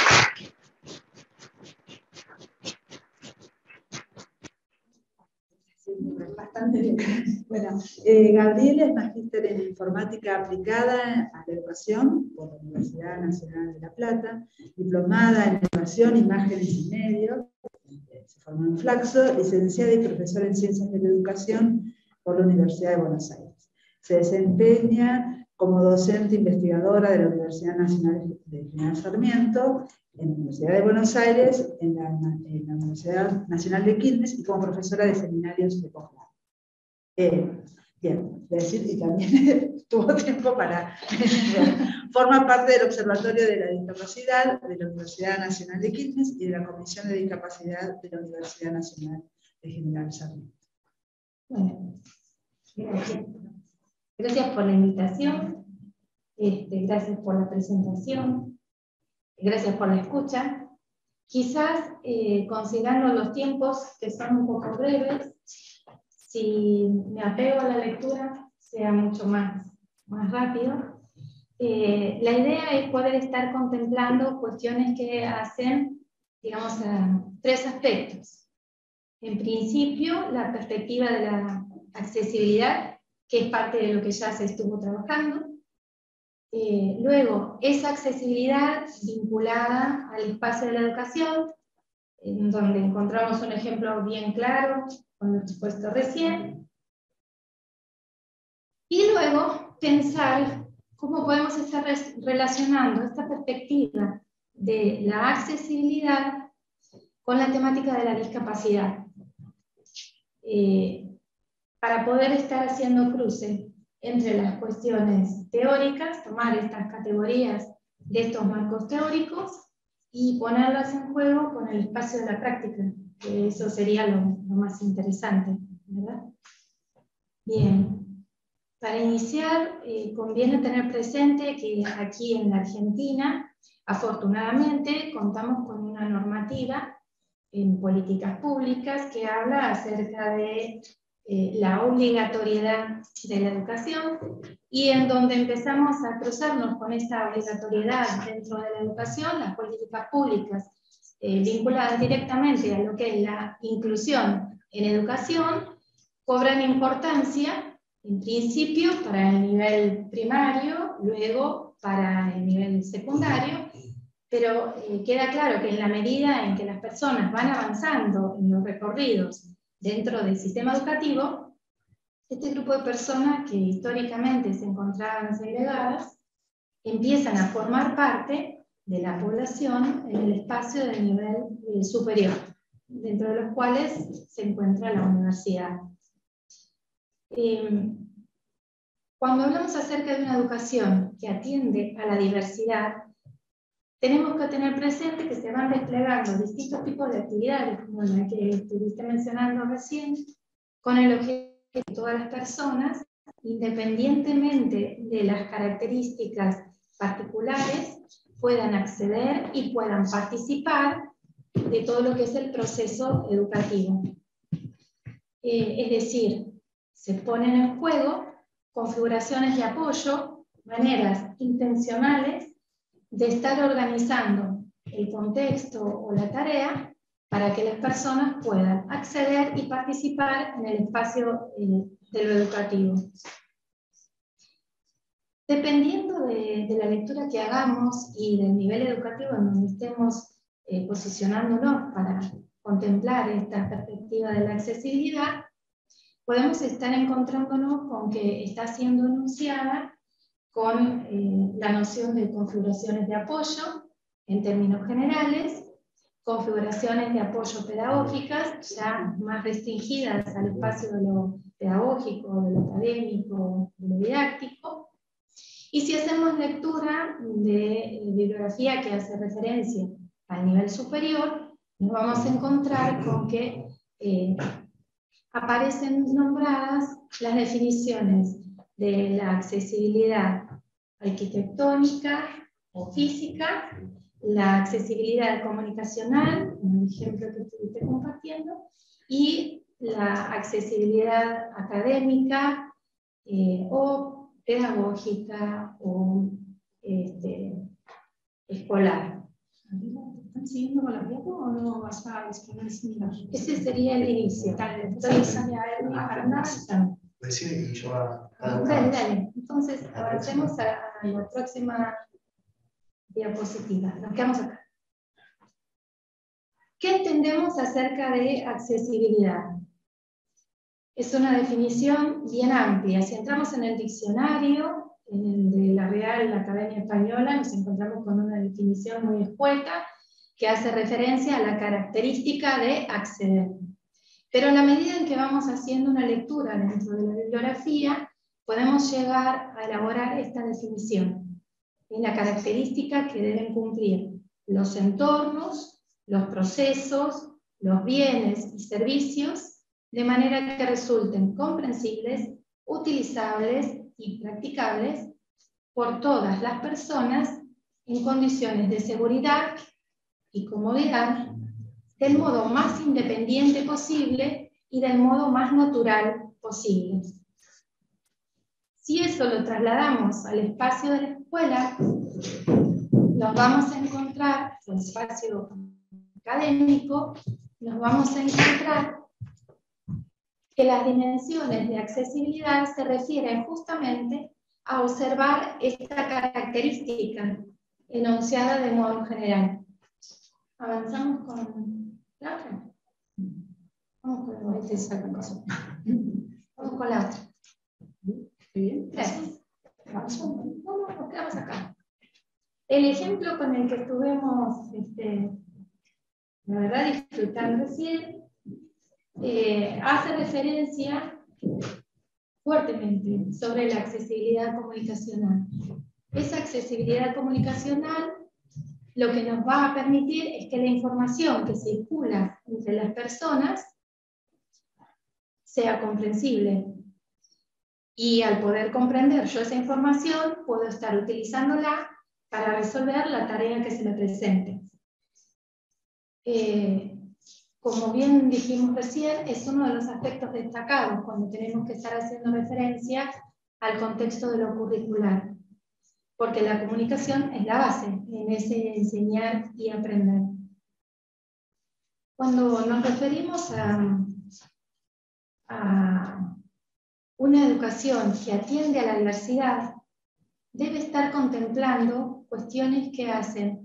Bastante bien. Bueno, eh, Gabriela es magíster en informática aplicada a la educación por la Universidad Nacional de La Plata, diplomada en educación, imágenes y medios, se formó en Flaxo, licenciada y profesora en ciencias de la educación por la Universidad de Buenos Aires. Se desempeña como docente investigadora de la Universidad Nacional de General Sarmiento, en la Universidad de Buenos Aires, en la, en la Universidad Nacional de Quilmes y como profesora de seminarios de posgrado. Eh, bien, decir, y también tuvo tiempo para... Forma parte del Observatorio de la Discapacidad de la Universidad Nacional de Quilmes y de la Comisión de Discapacidad de la Universidad Nacional de General Sarmiento. Bueno, gracias. Gracias por la invitación, este, gracias por la presentación, gracias por la escucha. Quizás, eh, considerando los tiempos que son un poco breves, si me apego a la lectura, sea mucho más, más rápido. Eh, la idea es poder estar contemplando cuestiones que hacen, digamos, a tres aspectos. En principio, la perspectiva de la accesibilidad, que es parte de lo que ya se estuvo trabajando. Eh, luego, esa accesibilidad vinculada al espacio de la educación, en donde encontramos un ejemplo bien claro, con lo expuesto recién. Y luego, pensar cómo podemos estar relacionando esta perspectiva de la accesibilidad con la temática de la discapacidad. Eh, para poder estar haciendo cruce entre las cuestiones teóricas, tomar estas categorías de estos marcos teóricos y ponerlas en juego con el espacio de la práctica, que eso sería lo, lo más interesante, ¿verdad? Bien, para iniciar eh, conviene tener presente que aquí en la Argentina, afortunadamente, contamos con una normativa en políticas públicas que habla acerca de Eh, la obligatoriedad de la educación y en donde empezamos a cruzarnos con esta obligatoriedad dentro de la educación, las políticas públicas eh, vinculadas directamente a lo que es la inclusión en educación, cobran importancia, en principio, para el nivel primario, luego para el nivel secundario, pero eh, queda claro que en la medida en que las personas van avanzando en los recorridos dentro del sistema educativo, este grupo de personas que históricamente se encontraban segregadas empiezan a formar parte de la población en el espacio del nivel eh, superior, dentro de los cuales se encuentra la universidad. Eh, cuando hablamos acerca de una educación que atiende a la diversidad, tenemos que tener presente que se van desplegando distintos tipos de actividades, como la que estuviste mencionando recién, con el objetivo de que todas las personas, independientemente de las características particulares, puedan acceder y puedan participar de todo lo que es el proceso educativo. Eh, es decir, se ponen en juego configuraciones de apoyo, maneras intencionales de estar organizando el contexto o la tarea para que las personas puedan acceder y participar en el espacio eh, de lo educativo. Dependiendo de, de la lectura que hagamos y del nivel educativo en donde estemos eh, posicionándonos para contemplar esta perspectiva de la accesibilidad, podemos estar encontrándonos con que está siendo enunciada con eh, la noción de configuraciones de apoyo en términos generales, configuraciones de apoyo pedagógicas ya más restringidas al espacio de lo pedagógico, de lo académico, de lo didáctico. Y si hacemos lectura de eh, bibliografía que hace referencia al nivel superior, nos vamos a encontrar con que eh, aparecen nombradas las definiciones de la accesibilidad arquitectónica o física, la accesibilidad comunicacional, como el ejemplo que estuviste compartiendo, y la accesibilidad académica eh, o pedagógica o este, escolar. ¿Están siguiendo con la diapo o no vas a exponer similar? Ese sería el inicio. Dale, entonces, entonces, Decir que yo a cada uno. Dale, dale. Entonces, avancemos a, a la próxima diapositiva. Nos quedamos acá. ¿Qué entendemos acerca de accesibilidad? Es una definición bien amplia. Si entramos en el diccionario, en el de la Real Academia Española, nos encontramos con una definición muy escueta que hace referencia a la característica de acceder. Pero en la medida en que vamos haciendo una lectura dentro de la bibliografía, podemos llegar a elaborar esta definición. Es la característica que deben cumplir los entornos, los procesos, los bienes y servicios, de manera que resulten comprensibles, utilizables y practicables por todas las personas en condiciones de seguridad y comodidad, del modo más independiente posible y del modo más natural posible. Si eso lo trasladamos al espacio de la escuela, nos vamos a encontrar, el espacio académico, nos vamos a encontrar que las dimensiones de accesibilidad se refieren justamente a observar esta característica enunciada de modo general. Avanzamos con la otra. Vamos con la otra. Vamos con la otra. Bien, gracias. Vamos, nos quedamos acá. El ejemplo con el que estuvimos, este, la verdad, disfrutando recién, eh, hace referencia fuertemente sobre la accesibilidad comunicacional. Esa accesibilidad comunicacional lo que nos va a permitir es que la información que circula entre las personas sea comprensible. Y al poder comprender yo esa información, puedo estar utilizándola para resolver la tarea que se me presente. Eh, como bien dijimos recién, es uno de los aspectos destacados cuando tenemos que estar haciendo referencia al contexto de lo curricular, porque la comunicación es la base en ese enseñar y aprender. Cuando nos referimos a, a una educación que atiende a la diversidad, debe estar contemplando cuestiones que hacen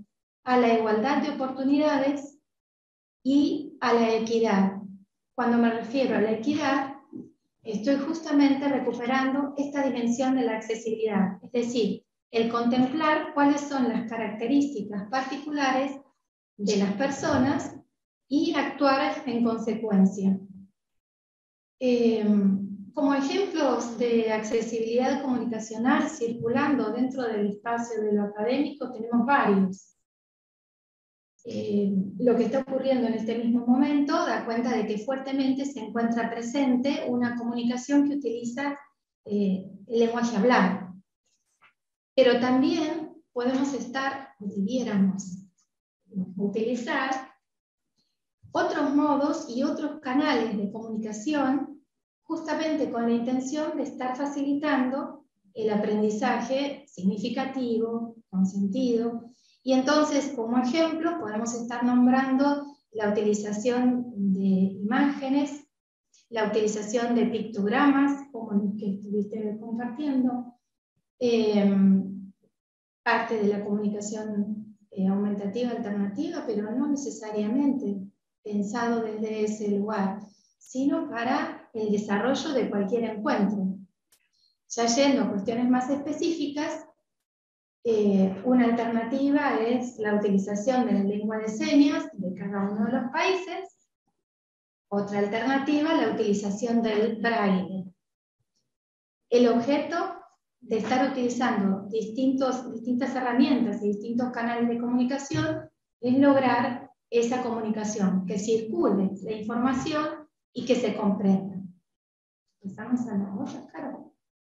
a la igualdad de oportunidades y a la equidad. Cuando me refiero a la equidad, estoy justamente recuperando esta dimensión de la accesibilidad, es decir, el contemplar cuáles son las características particulares de las personas y actuar en consecuencia. Eh, como ejemplos de accesibilidad comunicacional circulando dentro del espacio de lo académico tenemos varios. Eh, lo que está ocurriendo en este mismo momento da cuenta de que fuertemente se encuentra presente una comunicación que utiliza eh, el lenguaje hablado. Pero también podemos estar, debiéramos utilizar otros modos y otros canales de comunicación justamente con la intención de estar facilitando el aprendizaje significativo, con sentido. Y entonces, como ejemplo, podemos estar nombrando la utilización de imágenes, la utilización de pictogramas, como los que estuviste compartiendo, eh, parte de la comunicación eh, aumentativa alternativa, pero no necesariamente pensado desde ese lugar, sino para el desarrollo de cualquier encuentro. Ya yendo a cuestiones más específicas, eh, una alternativa es la utilización de la lengua de señas de cada uno de los países. Otra alternativa, la utilización del braille. El objeto de estar utilizando distintos, distintas herramientas y distintos canales de comunicación es lograr esa comunicación, que circule la información y que se comprenda. Pasamos a la otra cara.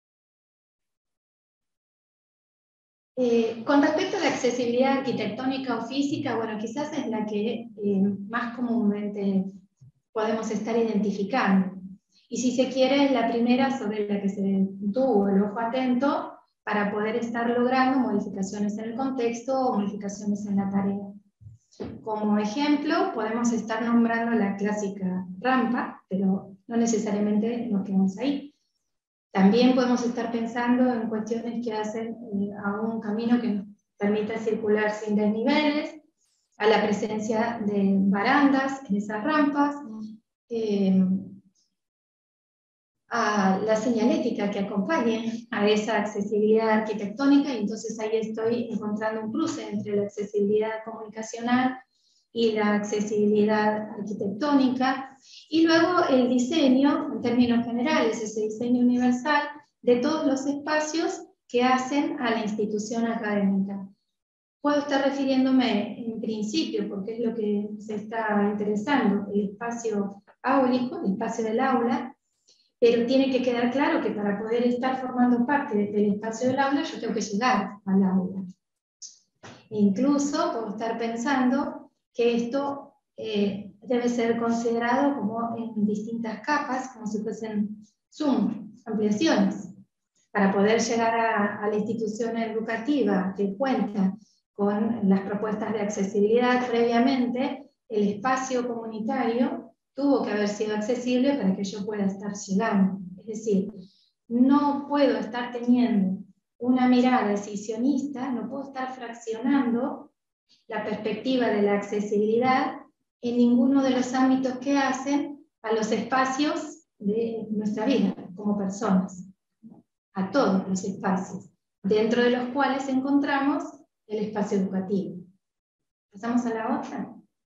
Eh, con respecto a la accesibilidad arquitectónica o física, bueno, quizás es la que eh, más comúnmente podemos estar identificando. Y si se quiere, es la primera sobre la que se tuvo el ojo atento para poder estar logrando modificaciones en el contexto o modificaciones en la tarea. Como ejemplo, podemos estar nombrando la clásica rampa, pero no necesariamente nos quedamos ahí. También podemos estar pensando en cuestiones que hacen eh, a un camino que nos permita circular sin desniveles, a la presencia de barandas en esas rampas, eh, a la señalética que acompañe a esa accesibilidad arquitectónica, y entonces ahí estoy encontrando un cruce entre la accesibilidad comunicacional y la accesibilidad arquitectónica, y luego el diseño, en términos generales, ese diseño universal de todos los espacios que hacen a la institución académica. Puedo estar refiriéndome en principio, porque es lo que se está interesando, el espacio áulico, el espacio del aula, pero tiene que quedar claro que para poder estar formando parte del espacio del aula, yo tengo que llegar al aula. E incluso puedo estar pensando que esto eh, debe ser considerado como en distintas capas, como si fuesen zoom, ampliaciones, para poder llegar a, a la institución educativa que cuenta con las propuestas de accesibilidad previamente. El espacio comunitario tuvo que haber sido accesible para que yo pueda estar llegando. Es decir, no puedo estar teniendo una mirada decisionista, no puedo estar fraccionando la perspectiva de la accesibilidad en ninguno de los ámbitos que hacen a los espacios de nuestra vida como personas, a todos los espacios, dentro de los cuales encontramos el espacio educativo. ¿Pasamos a la otra?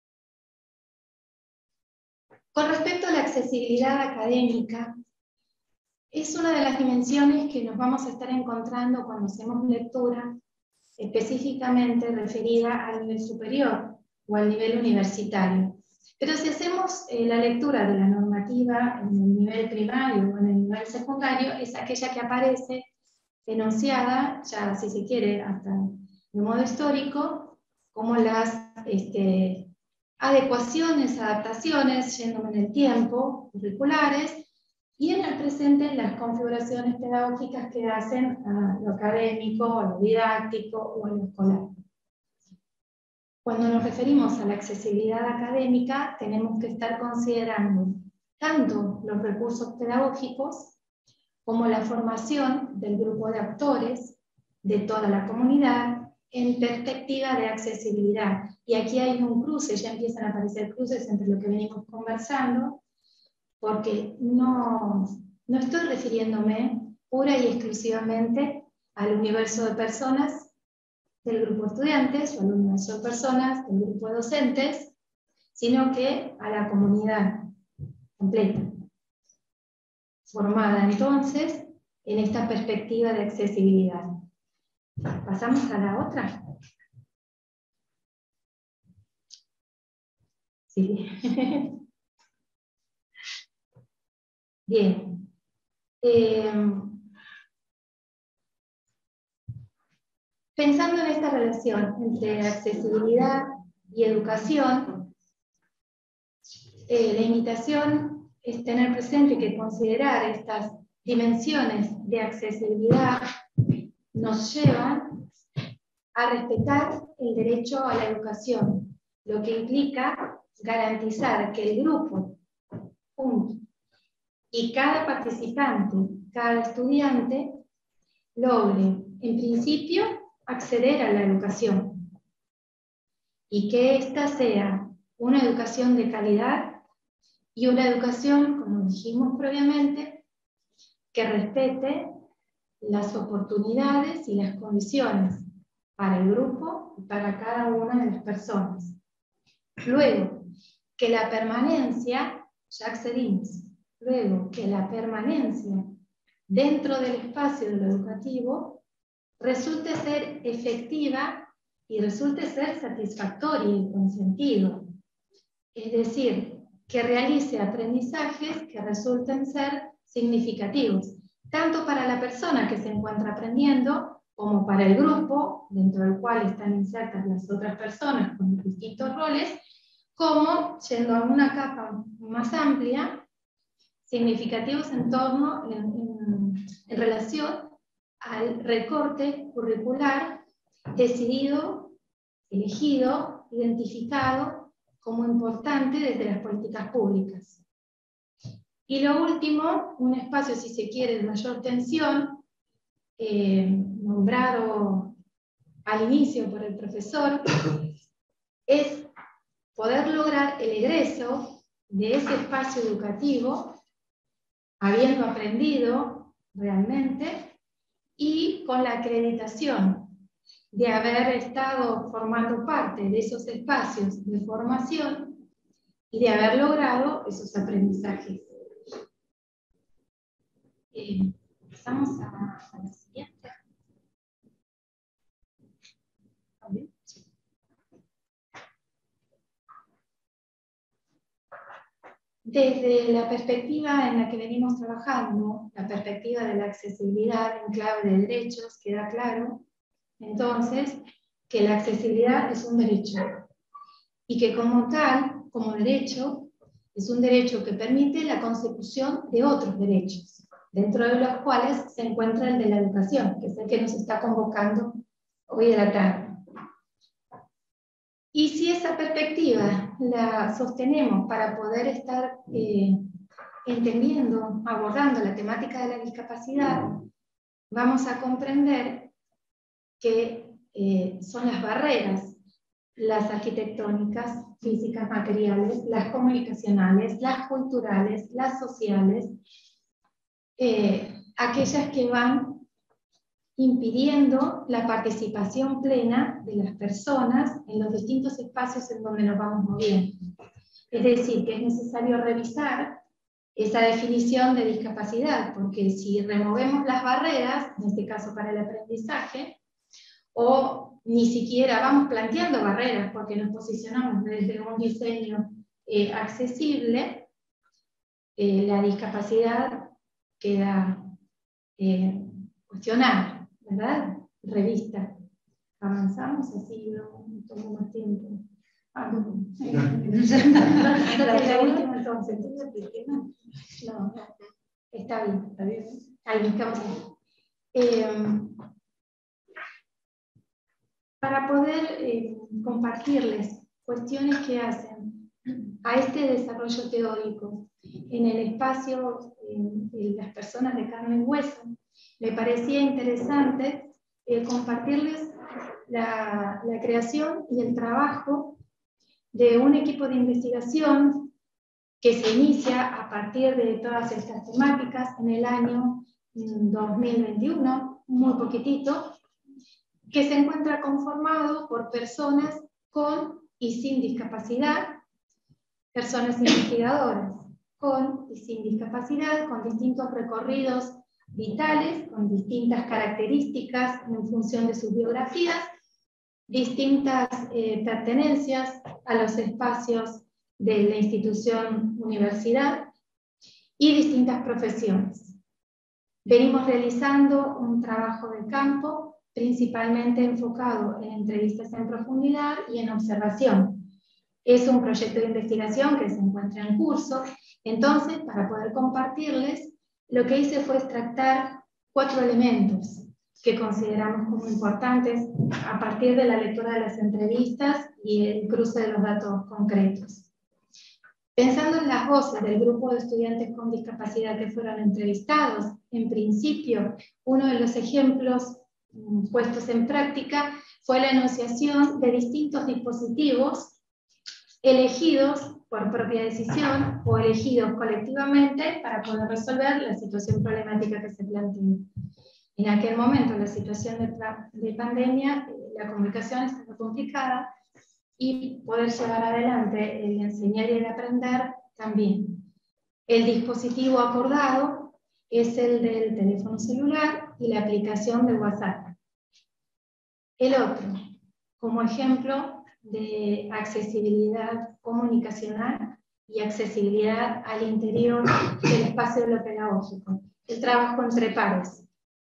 Con respecto a la accesibilidad académica, es una de las dimensiones que nos vamos a estar encontrando cuando hacemos lectura específicamente referida al nivel superior o al nivel universitario. Pero si hacemos eh, la lectura de la normativa en el nivel primario o en el nivel secundario, es aquella que aparece enunciada, ya si se quiere, hasta de modo histórico, como las este, adecuaciones, adaptaciones, yéndome en el tiempo, curriculares, y en el presente las configuraciones pedagógicas que hacen a lo académico, a lo didáctico o a lo escolar. Cuando nos referimos a la accesibilidad académica, tenemos que estar considerando tanto los recursos pedagógicos como la formación del grupo de actores, de toda la comunidad, en perspectiva de accesibilidad. Y aquí hay un cruce, ya empiezan a aparecer cruces entre lo que venimos conversando, porque no, no estoy refiriéndome pura y exclusivamente al universo de personas del grupo de estudiantes o al universo de personas del grupo de docentes, sino que a la comunidad completa, formada entonces en esta perspectiva de accesibilidad. ¿Pasamos a la otra? Sí. Bien. Eh, pensando en esta relación entre accesibilidad y educación, eh, la invitación es tener presente que considerar estas dimensiones de accesibilidad nos llevan a respetar el derecho a la educación, lo que implica garantizar que el grupo, punto, y cada participante, cada estudiante, logre, en principio, acceder a la educación y que ésta sea una educación de calidad y una educación, como dijimos previamente, que respete las oportunidades y las condiciones para el grupo y para cada una de las personas. Luego, que la permanencia, ya accedimos, luego que la permanencia dentro del espacio de lo educativo resulte ser efectiva y resulte ser satisfactoria y con sentido. Es decir, que realice aprendizajes que resulten ser significativos, tanto para la persona que se encuentra aprendiendo, como para el grupo, dentro del cual están insertas las otras personas con distintos roles, como, yendo a una capa más amplia, significativos en torno, en, en, en relación al recorte curricular decidido, elegido, identificado como importante desde las políticas públicas. Y lo último, un espacio, si se quiere, de mayor tensión, eh, nombrado al inicio por el profesor, es poder lograr el egreso de ese espacio educativo, habiendo aprendido realmente, y con la acreditación de haber estado formando parte de esos espacios de formación y de haber logrado esos aprendizajes. Eh, pasamos a, a la siguiente. Desde la perspectiva en la que venimos trabajando, la perspectiva de la accesibilidad en clave de derechos, queda claro, entonces, que la accesibilidad es un derecho y que como tal, como derecho, es un derecho que permite la consecución de otros derechos, dentro de los cuales se encuentra el de la educación, que es el que nos está convocando hoy de la tarde. Y si esa perspectiva la sostenemos para poder estar eh, entendiendo, abordando la temática de la discapacidad, vamos a comprender que eh, son las barreras, las arquitectónicas, físicas, materiales, las comunicacionales, las culturales, las sociales, eh, aquellas que van impidiendo la participación plena de las personas en los distintos espacios en donde nos vamos moviendo. Es decir, que es necesario revisar esa definición de discapacidad, porque si removemos las barreras, en este caso para el aprendizaje, o ni siquiera vamos planteando barreras porque nos posicionamos desde un diseño eh, accesible, eh, la discapacidad queda eh, cuestionada, ¿verdad? Revista. Avanzamos así, no tomo más tiempo. Ah, no. La última entonces. No, no. Está bien, está bien. Ahí estamos. Eh, para poder eh, compartirles cuestiones que hacen a este desarrollo teórico en el espacio eh, de las personas de carne y hueso, me parecía interesante eh, compartirles la, la creación y el trabajo de un equipo de investigación que se inicia a partir de todas estas temáticas en el año dos mil veintiuno, muy poquitito, que se encuentra conformado por personas con y sin discapacidad, personas investigadoras con y sin discapacidad, con distintos recorridos vitales, con distintas características en función de sus biografías, distintas eh, pertenencias a los espacios de la institución universidad y distintas profesiones. Venimos realizando un trabajo de campo principalmente enfocado en entrevistas en profundidad y en observación. Es un proyecto de investigación que se encuentra en curso, entonces para poder compartirles, lo que hice fue extractar cuatro elementos que consideramos como importantes a partir de la lectura de las entrevistas y el cruce de los datos concretos. Pensando en las voces del grupo de estudiantes con discapacidad que fueron entrevistados, en principio, uno de los ejemplos mm, puestos en práctica fue la enunciación de distintos dispositivos elegidos por propia decisión o elegidos colectivamente para poder resolver la situación problemática que se planteó. En aquel momento, la situación de, de pandemia, la comunicación estaba complicada y poder llevar adelante el enseñar y el aprender también. El dispositivo acordado es el del teléfono celular y la aplicación de WhatsApp. El otro, como ejemplo de accesibilidad comunicacional y accesibilidad al interior del espacio de lo pedagógico, el trabajo entre pares.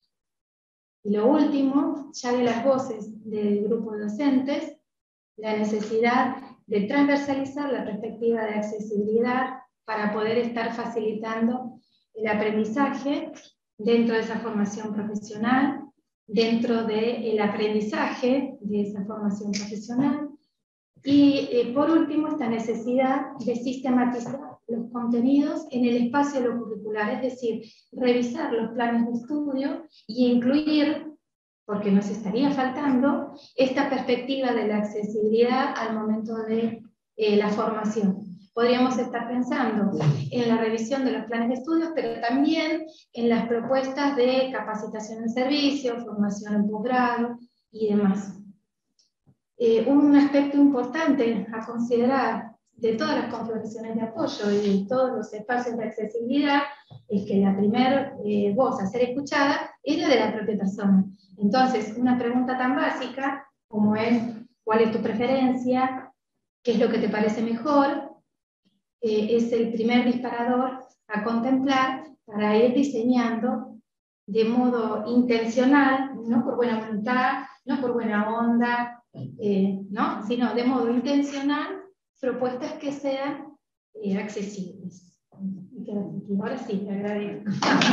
Y lo último, ya de las voces del grupo de docentes, la necesidad de transversalizar la perspectiva de accesibilidad para poder estar facilitando el aprendizaje dentro de esa formación profesional, dentro del aprendizaje de esa formación profesional. Y eh, por último, esta necesidad de sistematizar los contenidos en el espacio de lo curricular, es decir, revisar los planes de estudio y incluir, porque nos estaría faltando, esta perspectiva de la accesibilidad al momento de eh, la formación. Podríamos estar pensando en la revisión de los planes de estudios, pero también en las propuestas de capacitación en servicio, formación en posgrado y demás. Eh, un aspecto importante a considerar de todas las configuraciones de apoyo y de todos los espacios de accesibilidad es que la primera eh, voz a ser escuchada es la de la propia persona. Entonces, una pregunta tan básica como es ¿cuál es tu preferencia? ¿Qué es lo que te parece mejor? Eh, es el primer disparador a contemplar para ir diseñando de modo intencional, no por buena voluntad, no por buena onda, Eh, ¿no? sino de modo intencional, propuestas que sean eh, accesibles. Ahora sí, te agradezco.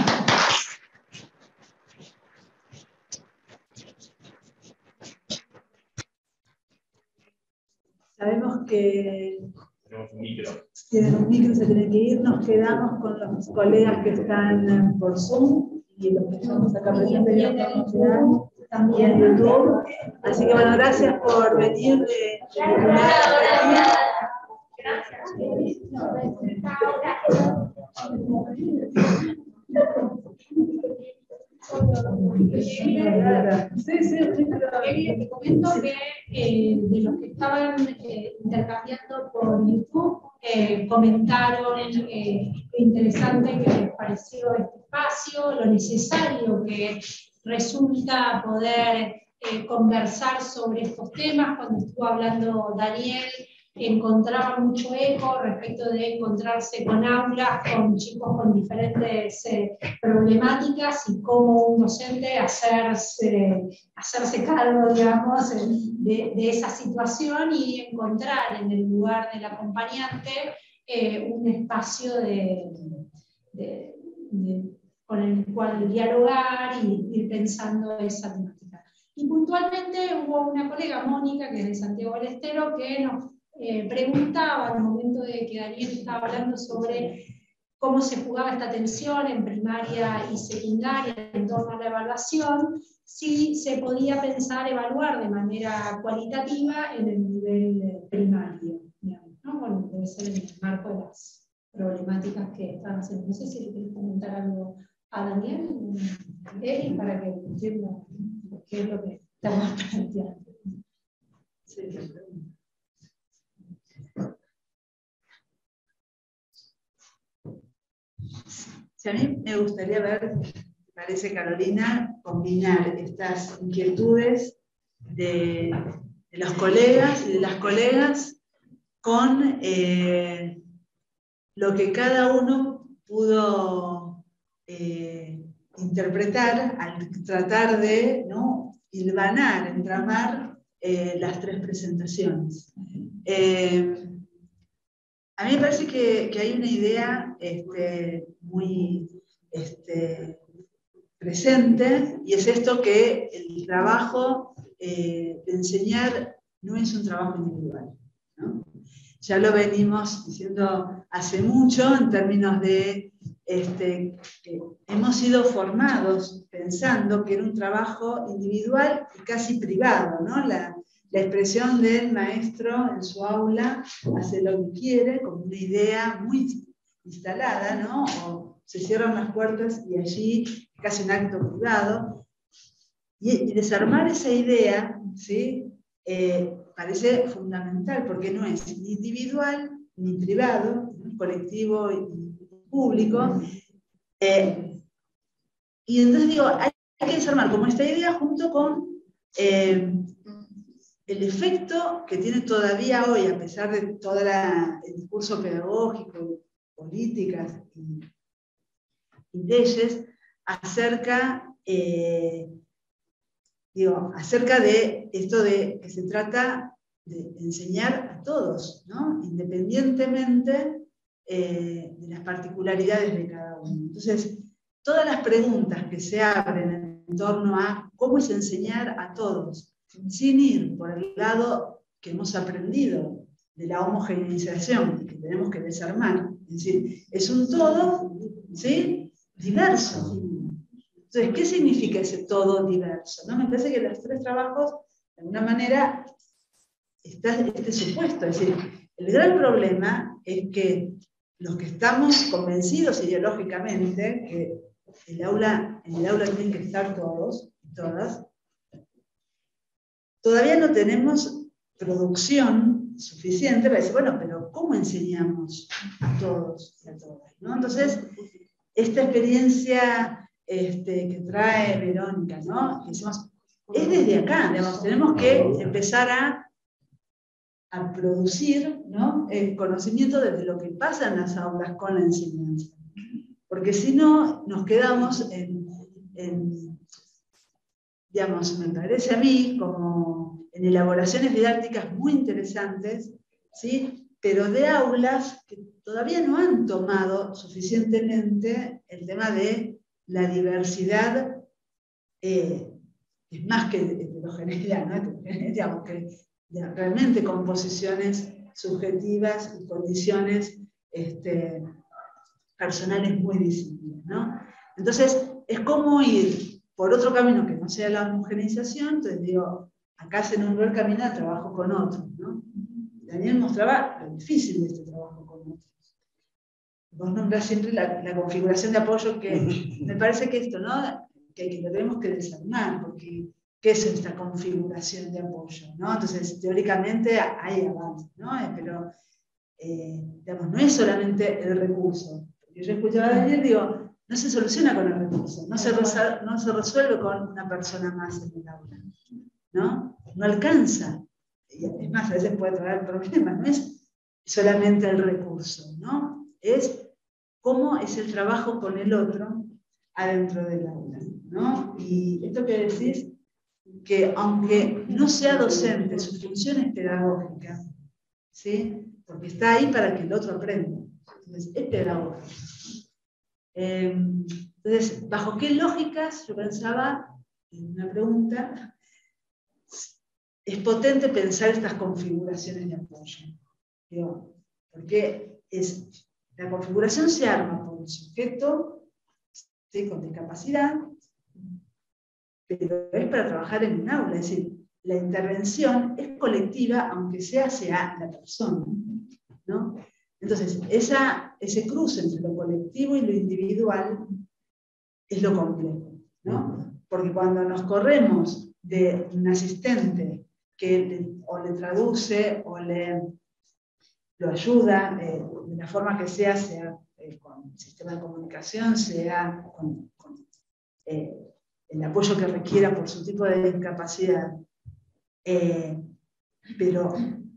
Sabemos que tenemos un micro. Tienen un micro, se tienen que ir. Nos quedamos con los colegas que están por Zoom y los que estamos acá presentes ya estamos quedando. También en YouTube. Así que bueno, gracias por venir de, Sí, sí, te comento que eh, de los que estaban eh, intercambiando por YouTube, eh, comentaron eh, lo interesante que les pareció este espacio, lo necesario que resulta poder eh, conversar sobre estos temas. Cuando estuvo hablando Daniel, encontraba mucho eco respecto de encontrarse con aulas, con chicos con diferentes eh, problemáticas y cómo un docente hacerse, hacerse cargo, digamos, de, de esa situación y encontrar en el lugar del acompañante eh, un espacio de, de, de con el cual dialogar y ir pensando esa temática. Y puntualmente hubo una colega, Mónica, que es de Santiago del Estero, que nos eh, preguntaba al momento de que Daniel estaba hablando sobre cómo se jugaba esta tensión en primaria y secundaria en torno a la evaluación, si se podía pensar evaluar de manera cualitativa en el nivel primario, digamos, ¿no? Bueno, debe ser en el marco de las problemáticas que están haciendo. No sé si le querés comentar algo a Daniel, Eri, para que entienda qué es lo que estamos planteando. Sí. Sí, a mí me gustaría ver, me parece, Carolina, combinar estas inquietudes de, de los colegas y de las colegas con eh, lo que cada uno pudo eh, interpretar al tratar de, ¿no?, hilvanar, entramar eh, las tres presentaciones. Eh, A mí me parece que, que hay una idea este, muy este, presente, y es esto que el trabajo eh, de enseñar no es un trabajo individual, ¿no? Ya lo venimos diciendo hace mucho en términos de este, que hemos sido formados pensando que era un trabajo individual y casi privado, ¿no? La, La expresión del maestro en su aula hace lo que quiere, como una idea muy instalada, ¿no? O se cierran las puertas y allí casi un acto privado. Y, y desarmar esa idea, ¿sí? Eh, parece fundamental, porque no es ni individual ni privado, ¿no?, colectivo y público. Eh, y entonces digo, hay, hay que desarmar como esta idea junto con Eh, el efecto que tiene todavía hoy, a pesar de todo el discurso pedagógico, políticas y, y leyes, acerca, eh, digo, acerca de esto de que se trata de enseñar a todos, ¿no?, independientemente eh, de las particularidades de cada uno. Entonces, todas las preguntas que se abren en torno a cómo es enseñar a todos, sin ir por el lado que hemos aprendido de la homogeneización, que tenemos que desarmar. Es decir, es un todo, ¿sí?, diverso. Entonces, ¿qué significa ese todo diverso? ¿No? Me parece que los tres trabajos, de alguna manera, está este supuesto. Es decir, el gran problema es que los que estamos convencidos ideológicamente que el aula, en el aula tienen que estar todos y todas, todavía no tenemos producción suficiente para decir, bueno, pero ¿cómo enseñamos a todos y a todas, ¿no? Entonces, esta experiencia este, que trae Verónica, ¿no?, que decimos, es desde acá, digamos, tenemos que empezar a, a producir, ¿no?, el conocimiento desde lo que pasa en las aulas con la enseñanza. Porque si no, nos quedamos en, en digamos, me parece a mí, como en elaboraciones didácticas muy interesantes, ¿sí?, pero de aulas que todavía no han tomado suficientemente el tema de la diversidad, eh, es más que heterogeneidad, ¿no?, digamos, que realmente composiciones subjetivas y condiciones este, personales muy distintas, ¿no? Entonces, es como ir por otro camino que no sea la homogeneización. Entonces digo, acá se nombró el camino al trabajo con otros, ¿no? Daniel mostraba lo difícil de este trabajo con otros. Vos nombrás siempre la, la configuración de apoyo, que me parece que esto, ¿no?, que, que lo tenemos que desarmar, porque ¿qué es esta configuración de apoyo, ¿no? Entonces, teóricamente hay avances, ¿no? Pero, eh, digamos, no es solamente el recurso. Porque yo escuchaba a Daniel, digo, no se soluciona con el recurso, no se, resuelve, no se resuelve con una persona más en el aula, ¿no? No alcanza. Y es más, a veces puede traer problemas, no es solamente el recurso, ¿no? Es cómo es el trabajo con el otro adentro del aula, ¿no? Y esto que decís, que aunque no sea docente, su función es pedagógica, ¿sí?, porque está ahí para que el otro aprenda. Entonces, es pedagógico. Eh, entonces, ¿bajo qué lógicas? Yo pensaba, en una pregunta, es potente pensar estas configuraciones de apoyo. Digo, porque es La configuración se arma por un sujeto, ¿sí?, con discapacidad, pero es para trabajar en un aula, es decir, la intervención es colectiva, aunque sea hacia la persona, ¿no? Entonces, esa, ese cruce entre lo colectivo y lo individual es lo complejo, ¿no? Porque cuando nos corremos de un asistente que le, o le traduce o le lo ayuda eh, de la forma que sea, sea eh, con el sistema de comunicación, sea con, con eh, el apoyo que requiera por su tipo de discapacidad, eh, pero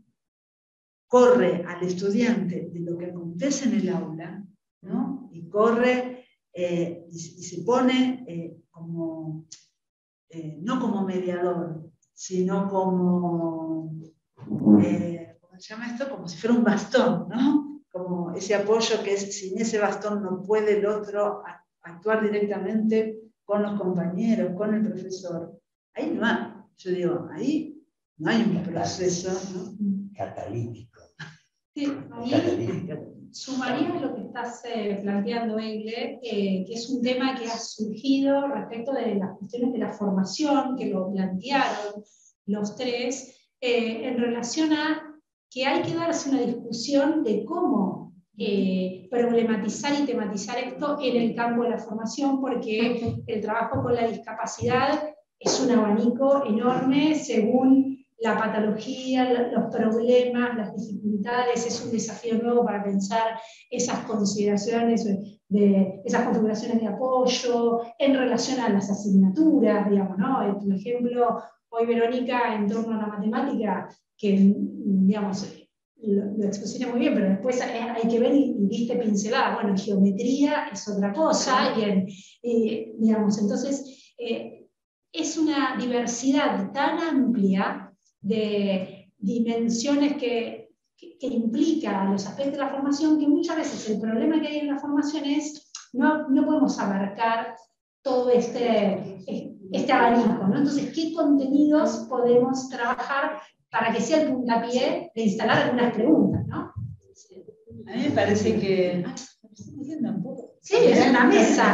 corre al estudiante de lo que acontece en el aula, ¿no? Y corre eh, y, y se pone eh, como, eh, no como mediador, sino como, eh, ¿cómo se llama esto? Como si fuera un bastón, ¿no? Como ese apoyo que es, sin ese bastón no puede el otro actuar directamente con los compañeros, con el profesor. Ahí no hay, yo digo, ahí no hay un proceso, ¿no? Catalítico. Sí, ahí sumaría lo que estás eh, planteando, Egle, eh, que es un tema que ha surgido respecto de las cuestiones de la formación, que lo plantearon los tres, eh, en relación a que hay que darse una discusión de cómo eh, problematizar y tematizar esto en el campo de la formación, porque el trabajo con la discapacidad es un abanico enorme según la patología, los problemas, las dificultades. Es un desafío nuevo para pensar esas consideraciones, de, esas configuraciones de apoyo en relación a las asignaturas, digamos, ¿no? Por ejemplo, hoy Verónica, en torno a la matemática, que, digamos, lo, lo expusiste muy bien, pero después hay que ver y, y viste pincelada. Bueno, en geometría es otra cosa, y en, y, digamos, entonces, eh, es una diversidad tan amplia de dimensiones que, que, que implica los aspectos de la formación, que muchas veces el problema que hay en la formación es no, no podemos abarcar todo este, este abanico, ¿no? Entonces, ¿qué contenidos podemos trabajar para que sea el puntapié de instalar algunas preguntas, ¿no? A mí me parece que... Ay, me estoy metiendo un poco. Sí, es una mesa.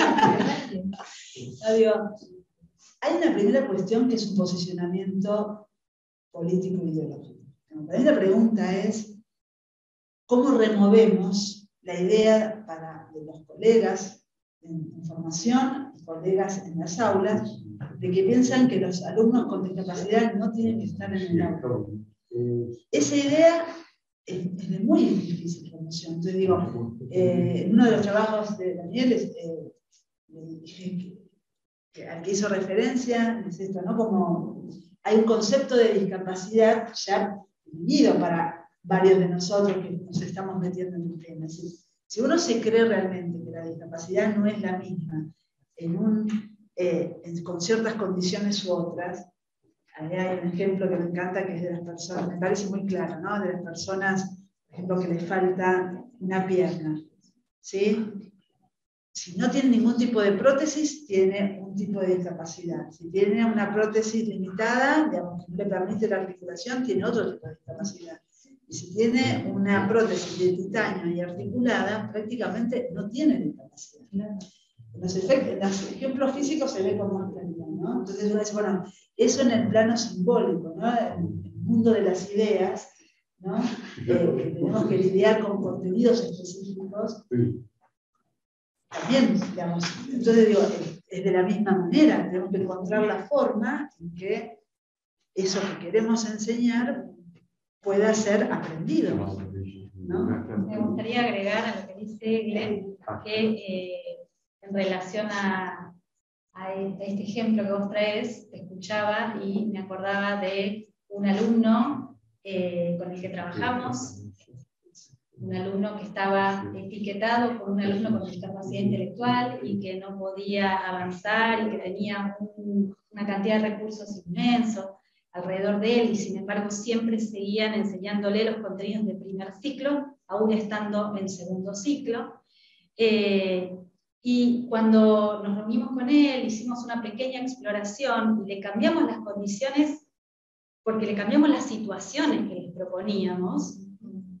No, digo, hay una primera cuestión que es un posicionamiento político e ideológico. La primera pregunta es, ¿cómo removemos la idea para de los colegas en, en formación, colegas en las aulas, de que piensan que los alumnos con discapacidad no tienen que estar en el aula? Esa idea es, es de muy difícil formación. Entonces digo, eh, en uno de los trabajos de Daniel, eh, le dije que, que al que hizo referencia, es esto, ¿no? Como hay un concepto de discapacidad ya definido para varios de nosotros que nos estamos metiendo en el tema. Si, si uno se cree realmente que la discapacidad no es la misma en un, eh, en, con ciertas condiciones u otras, ahí hay un ejemplo que me encanta, que es de las personas, me parece muy claro, ¿no? De las personas, por ejemplo, que les falta una pierna, ¿sí? Si no tiene ningún tipo de prótesis, tiene un tipo de discapacidad. Si tiene una prótesis limitada, digamos, que no le permite la articulación, tiene otro tipo de discapacidad. Y si tiene una prótesis de titanio y articulada, prácticamente no tiene discapacidad. En los, efectos, en los ejemplos físicos se ve con más claridad, ¿no? Entonces uno dice, bueno, eso en el plano simbólico, ¿no? En el mundo de las ideas, ¿no? Eh, que tenemos que lidiar con contenidos específicos. También, digamos, entonces digo, es de la misma manera, tenemos que encontrar la forma en que eso que queremos enseñar pueda ser aprendido, ¿no? Me gustaría agregar a lo que dice Glenn, que eh, en relación a, a este ejemplo que vos traes, te escuchaba y me acordaba de un alumno eh, con el que trabajamos, un alumno que estaba etiquetado por un alumno con discapacidad intelectual y que no podía avanzar y que tenía un, una cantidad de recursos inmensos alrededor de él, y sin embargo siempre seguían enseñándole los contenidos de primer ciclo, aún estando en segundo ciclo. Eh, y cuando nos reunimos con él, hicimos una pequeña exploración y le cambiamos las condiciones, porque le cambiamos las situaciones que les proponíamos.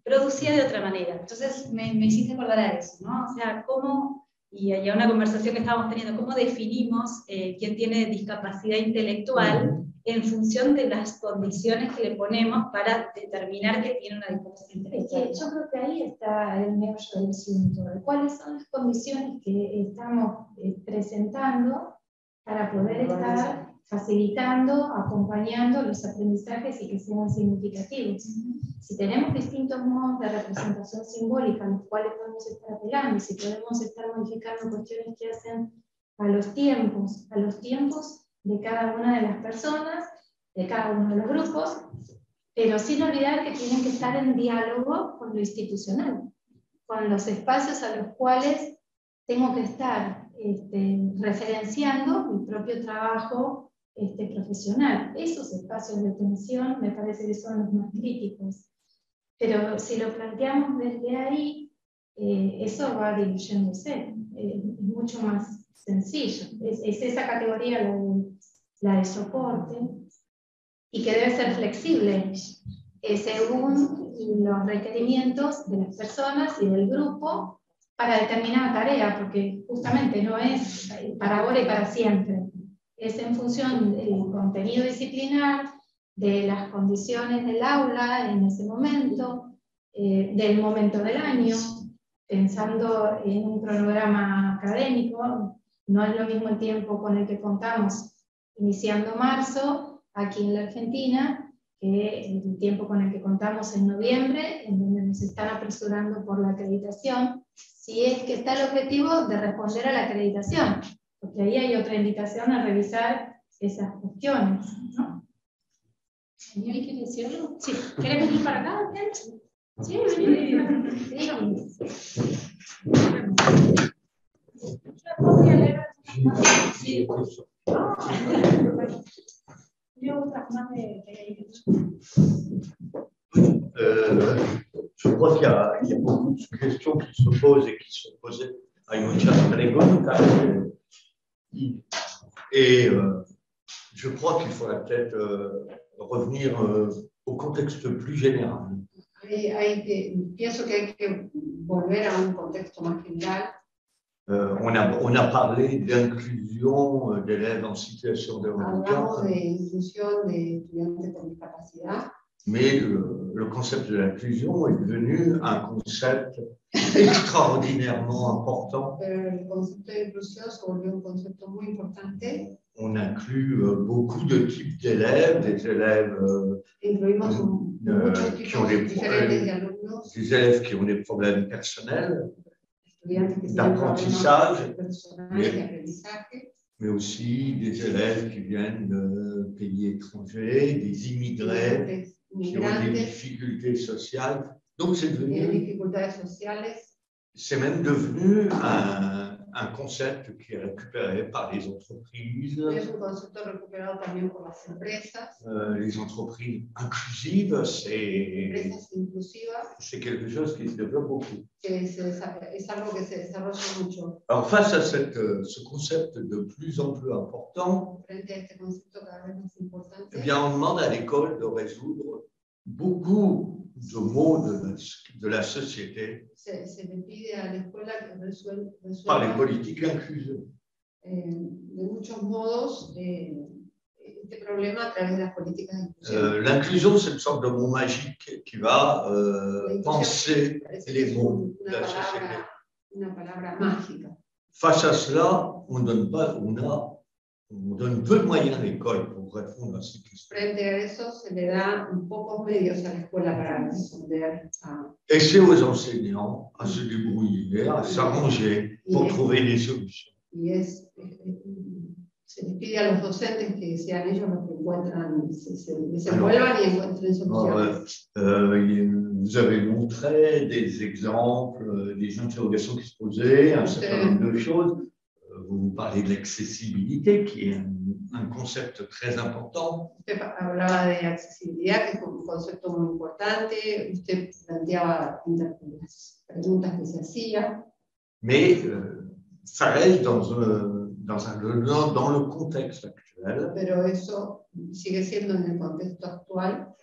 producía de otra manera. Entonces me, me hiciste acordar a eso, ¿no? O sea, cómo, y hay una conversación que estábamos teniendo, cómo definimos eh, quién tiene discapacidad intelectual en función de las condiciones que le ponemos para determinar que tiene una discapacidad intelectual. Es que yo creo que ahí está el meollo del asunto, de cuáles son las condiciones que estamos eh, presentando para poder estar facilitando, acompañando los aprendizajes y que sean significativos. Si tenemos distintos modos de representación simbólica, a los cuales podemos estar apelando, si podemos estar modificando cuestiones que hacen a los tiempos, a los tiempos de cada una de las personas, de cada uno de los grupos, pero sin olvidar que tienen que estar en diálogo con lo institucional, con los espacios a los cuales tengo que estar este, referenciando mi propio trabajo este, profesional. Esos espacios de tensión me parece que son los más críticos. Pero si lo planteamos desde ahí, eh, eso va diluyéndose. Eh, es mucho más sencillo. Es, es esa categoría la de, la de soporte y que debe ser flexible eh, según los requerimientos de las personas y del grupo para determinada tarea, porque justamente no es para ahora y para siempre. Es en función del contenido disciplinar, de las condiciones del aula en ese momento, eh, del momento del año, pensando en un cronograma académico. No es lo mismo el tiempo con el que contamos iniciando marzo aquí en la Argentina que el tiempo con el que contamos en noviembre, en donde nos están apresurando por la acreditación, si es que está el objetivo de responder a la acreditación, porque ahí hay otra invitación a revisar esas cuestiones, ¿no? Señor, ¿quiere decirlo? Sí. ¿Quiere venir para acá? Sí, vení. Sí. Euh, je crois qu'il y, y a beaucoup de questions qui se posent et qui sont posées. Hay muchas preguntas. Et euh, je crois qu'il faudrait peut-être euh, revenir euh, au contexte plus général. Hay, hay que, pienso que hay que volver a un contexto más general. Euh, on, a, on a parlé d'inclusion d'élèves en situation de handicap. Hablamos de inclusión de estudiantes con discapacidad. Mais le, le concept de l'inclusion est devenu un concept extraordinairement important. Pero el concepto de inclusión se volvió un concepto muy importante. On inclut euh, beaucoup de types d'élèves, des élèves euh, euh, qui ont des problèmes, des élèves qui ont des problèmes personnels, d'apprentissage, mais, mais aussi des élèves qui viennent de pays étrangers, des immigrés qui ont des difficultés sociales. Donc c'est devenu, c'est même devenu un, un concept qui est récupéré par les entreprises, euh, les entreprises inclusives, c'est quelque chose qui se développe beaucoup. Alors face à cette, ce concept de plus en plus important, eh bien, on demande à l'école de résoudre beaucoup de maux de la, de la société se, se le pide a la escuela que resuelva, par les politiques inclusives. Eh, de muchos modos eh, este problema a través de las políticas de inclusión. Euh, L'inclusion, c'est une sorte de mot magique qui va euh, penser les mots de la société. Una palabra mágica. Face à cela, on donne pas, on a On donne peu de moyens à l'école pour répondre à ces questions. Frente a eso, se le da pocos medios a la escuela para responder a... Et c'est aux enseignants à se débrouiller, à s'arranger pour trouver des solutions. Y es, se les pide a los docentes que sean ellos los que encuentran, se, se desenvuelvan y encuentren soluciones. Euh, vous avez montré des exemples, des interrogations qui se posaient, un certain nombre de choses. Vous parlez de l'accessibilité, qui est un, un concept très important. Usted hablaba de accesibilidad, que es un concepto muy importante. Usted planteaba las preguntas que se hacían. Mais euh, ça reste dans, un, dans, un, dans, dans le contexte actuel. Pero eso sigue siendo en el contexto actual.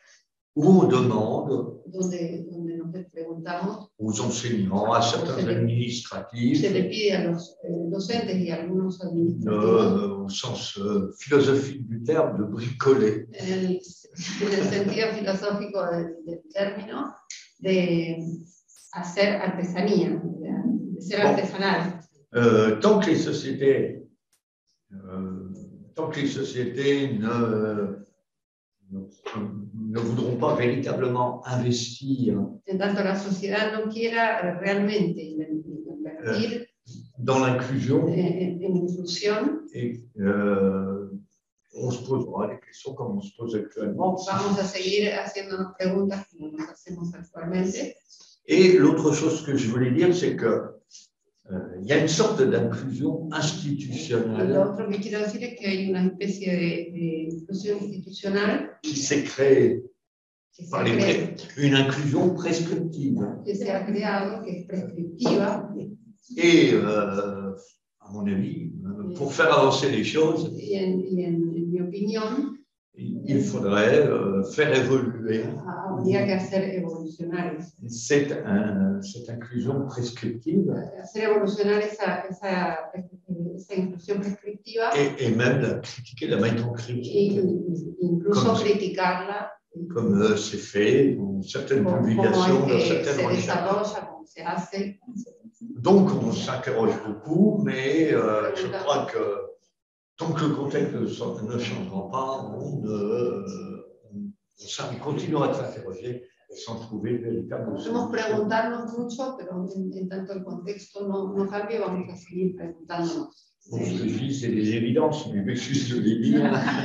où on demande donde, donde nos preguntamos, aux enseignants, à certains se le, administratifs, se le pide a los eh, docentes y a algunos administrativos, euh, au sens euh, philosophique du terme, de bricoler. en el, en el sentido filosófico del, del término, de hacer artesanía, de, de ser Bon. artesanal. Euh, tant que les sociétés, euh, tant que les sociétés ne, ne, ne voudront pas véritablement investir En tanto la sociedad no quiera realmente invertir dans l'inclusion, en, en inclusión, et euh, on se posera des questions comme on se pose actuellement. vamos a seguir haciéndonos preguntas como nos hacemos actualmente. Et l'autre chose que je voulais dire, c'est que euh, il y a une sorte d'inclusion Lo institutionnelle otro que quiero decir es que hay una especie de, de inclusión institucional qui s'est créée que se, par ha les cre- pré- une inclusion prescriptive. que se ha creado, que es prescriptiva, Et euh, à mon avis, euh, pour faire avancer les choses, y en, y en, en mi opinión, il il faudrait euh, faire évoluer habría que hacer evolucionar eso. cette, un- cette inclusion prescriptive Hacer evolucionar esa, esa, esa inclusión prescriptiva et, et même la critiquer de la manière e critique, incluso Comme- criticarla comme euh, c'est fait dans certaines como, como publications, dans es que certaines se recherches. desarrolla, como se hace. Donc on s'interroge beaucoup, mais euh, je crois que tant que le contexte ne so- ne changera pas, on, euh, on, on continuera de s'interroger sans trouver de véritable Podemos solution. preguntarnos mucho, pero en, en tanto el contexto no, no cambie, vamos a seguir preguntándonos. Bon, ce que je dis, c'est des évidences, mais m'excuse de les dire.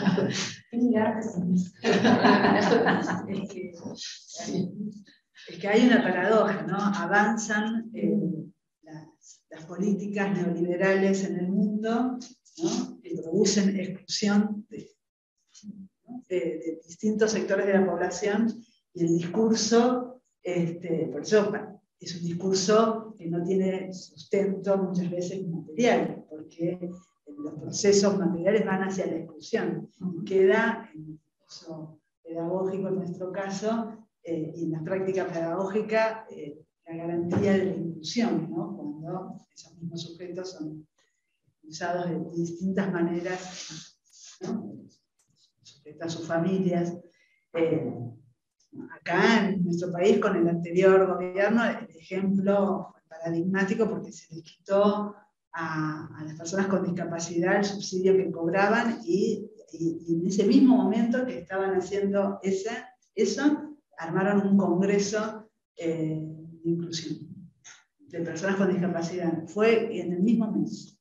Es que, es que hay una paradoja, ¿no? Avanzan eh, las, las políticas neoliberales en el mundo, ¿no? Que producen exclusión de, ¿no? de, de distintos sectores de la población y el discurso, este, por eso es un discurso que no tiene sustento muchas veces material, porque los procesos materiales van hacia la exclusión. Queda en el proceso pedagógico en nuestro caso eh, y en la práctica pedagógica eh, la garantía de la inclusión, ¿no? Cuando esos mismos sujetos son expulsados de distintas maneras, ¿no? Sujetos a sus familias. Eh, acá en nuestro país, con el anterior gobierno, el ejemplo fue paradigmático porque se les quitó a, a las personas con discapacidad el subsidio que cobraban y, y, y en ese mismo momento que estaban haciendo esa, eso, armaron un congreso eh, de inclusión de personas con discapacidad. Fue en el mismo mes.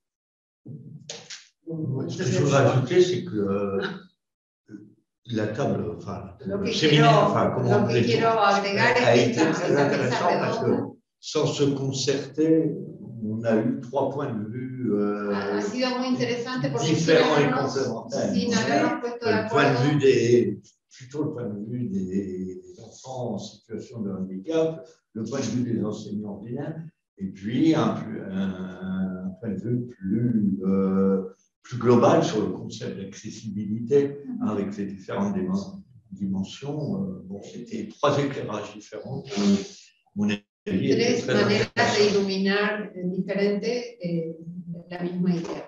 Ce que je voudrais ajouter, c'est que euh, la table, enfin, Lo le que séminaire, quiero- enfin, comment lo on que peut quiero dire, agregar a es été esta- très esta intéressant mesa parce que redonda. sans se concerter, on a eu trois points de vue euh, Ha sido muy interesante porque sin différents et habernos, complémentaires. sin habernos puesto de Le point de acuerdo, vue des, plutôt le point de vue des, des enfants en situation de handicap, le point de vue des enseignants ordinaires, et puis un, plus- un, un point de vue plus, euh, plus global sur le concept d'accessibilité, hein, avec ses différentes dimen- dimensions. Euh, bon, c'était trois éclairages différents. Mon avis était tres très maneras intéressant. de iluminar eh, diferente eh, la misma idea.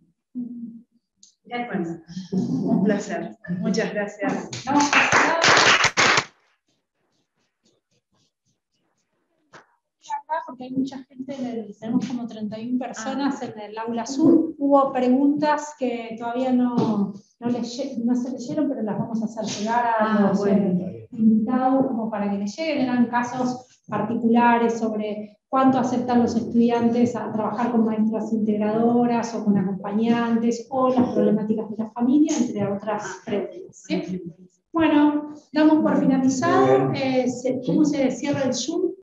Bueno, un placer. Muchas gracias. Vamos a pasar acá porque hay mucha gente, en el- tenemos como treinta y una personas en el aula sur. Hubo preguntas que todavía no, no, leye- no se leyeron, pero las vamos a hacer llegar a Ah, los bueno. eh, invitados como para que les lleguen. Eran casos particulares sobre cuánto aceptan los estudiantes a trabajar con maestras integradoras o con acompañantes, o las problemáticas de la familia, entre otras preguntas. ¿Sí? Bueno, damos por finalizado. Eh, se- ¿Cómo se cierra el Zoom?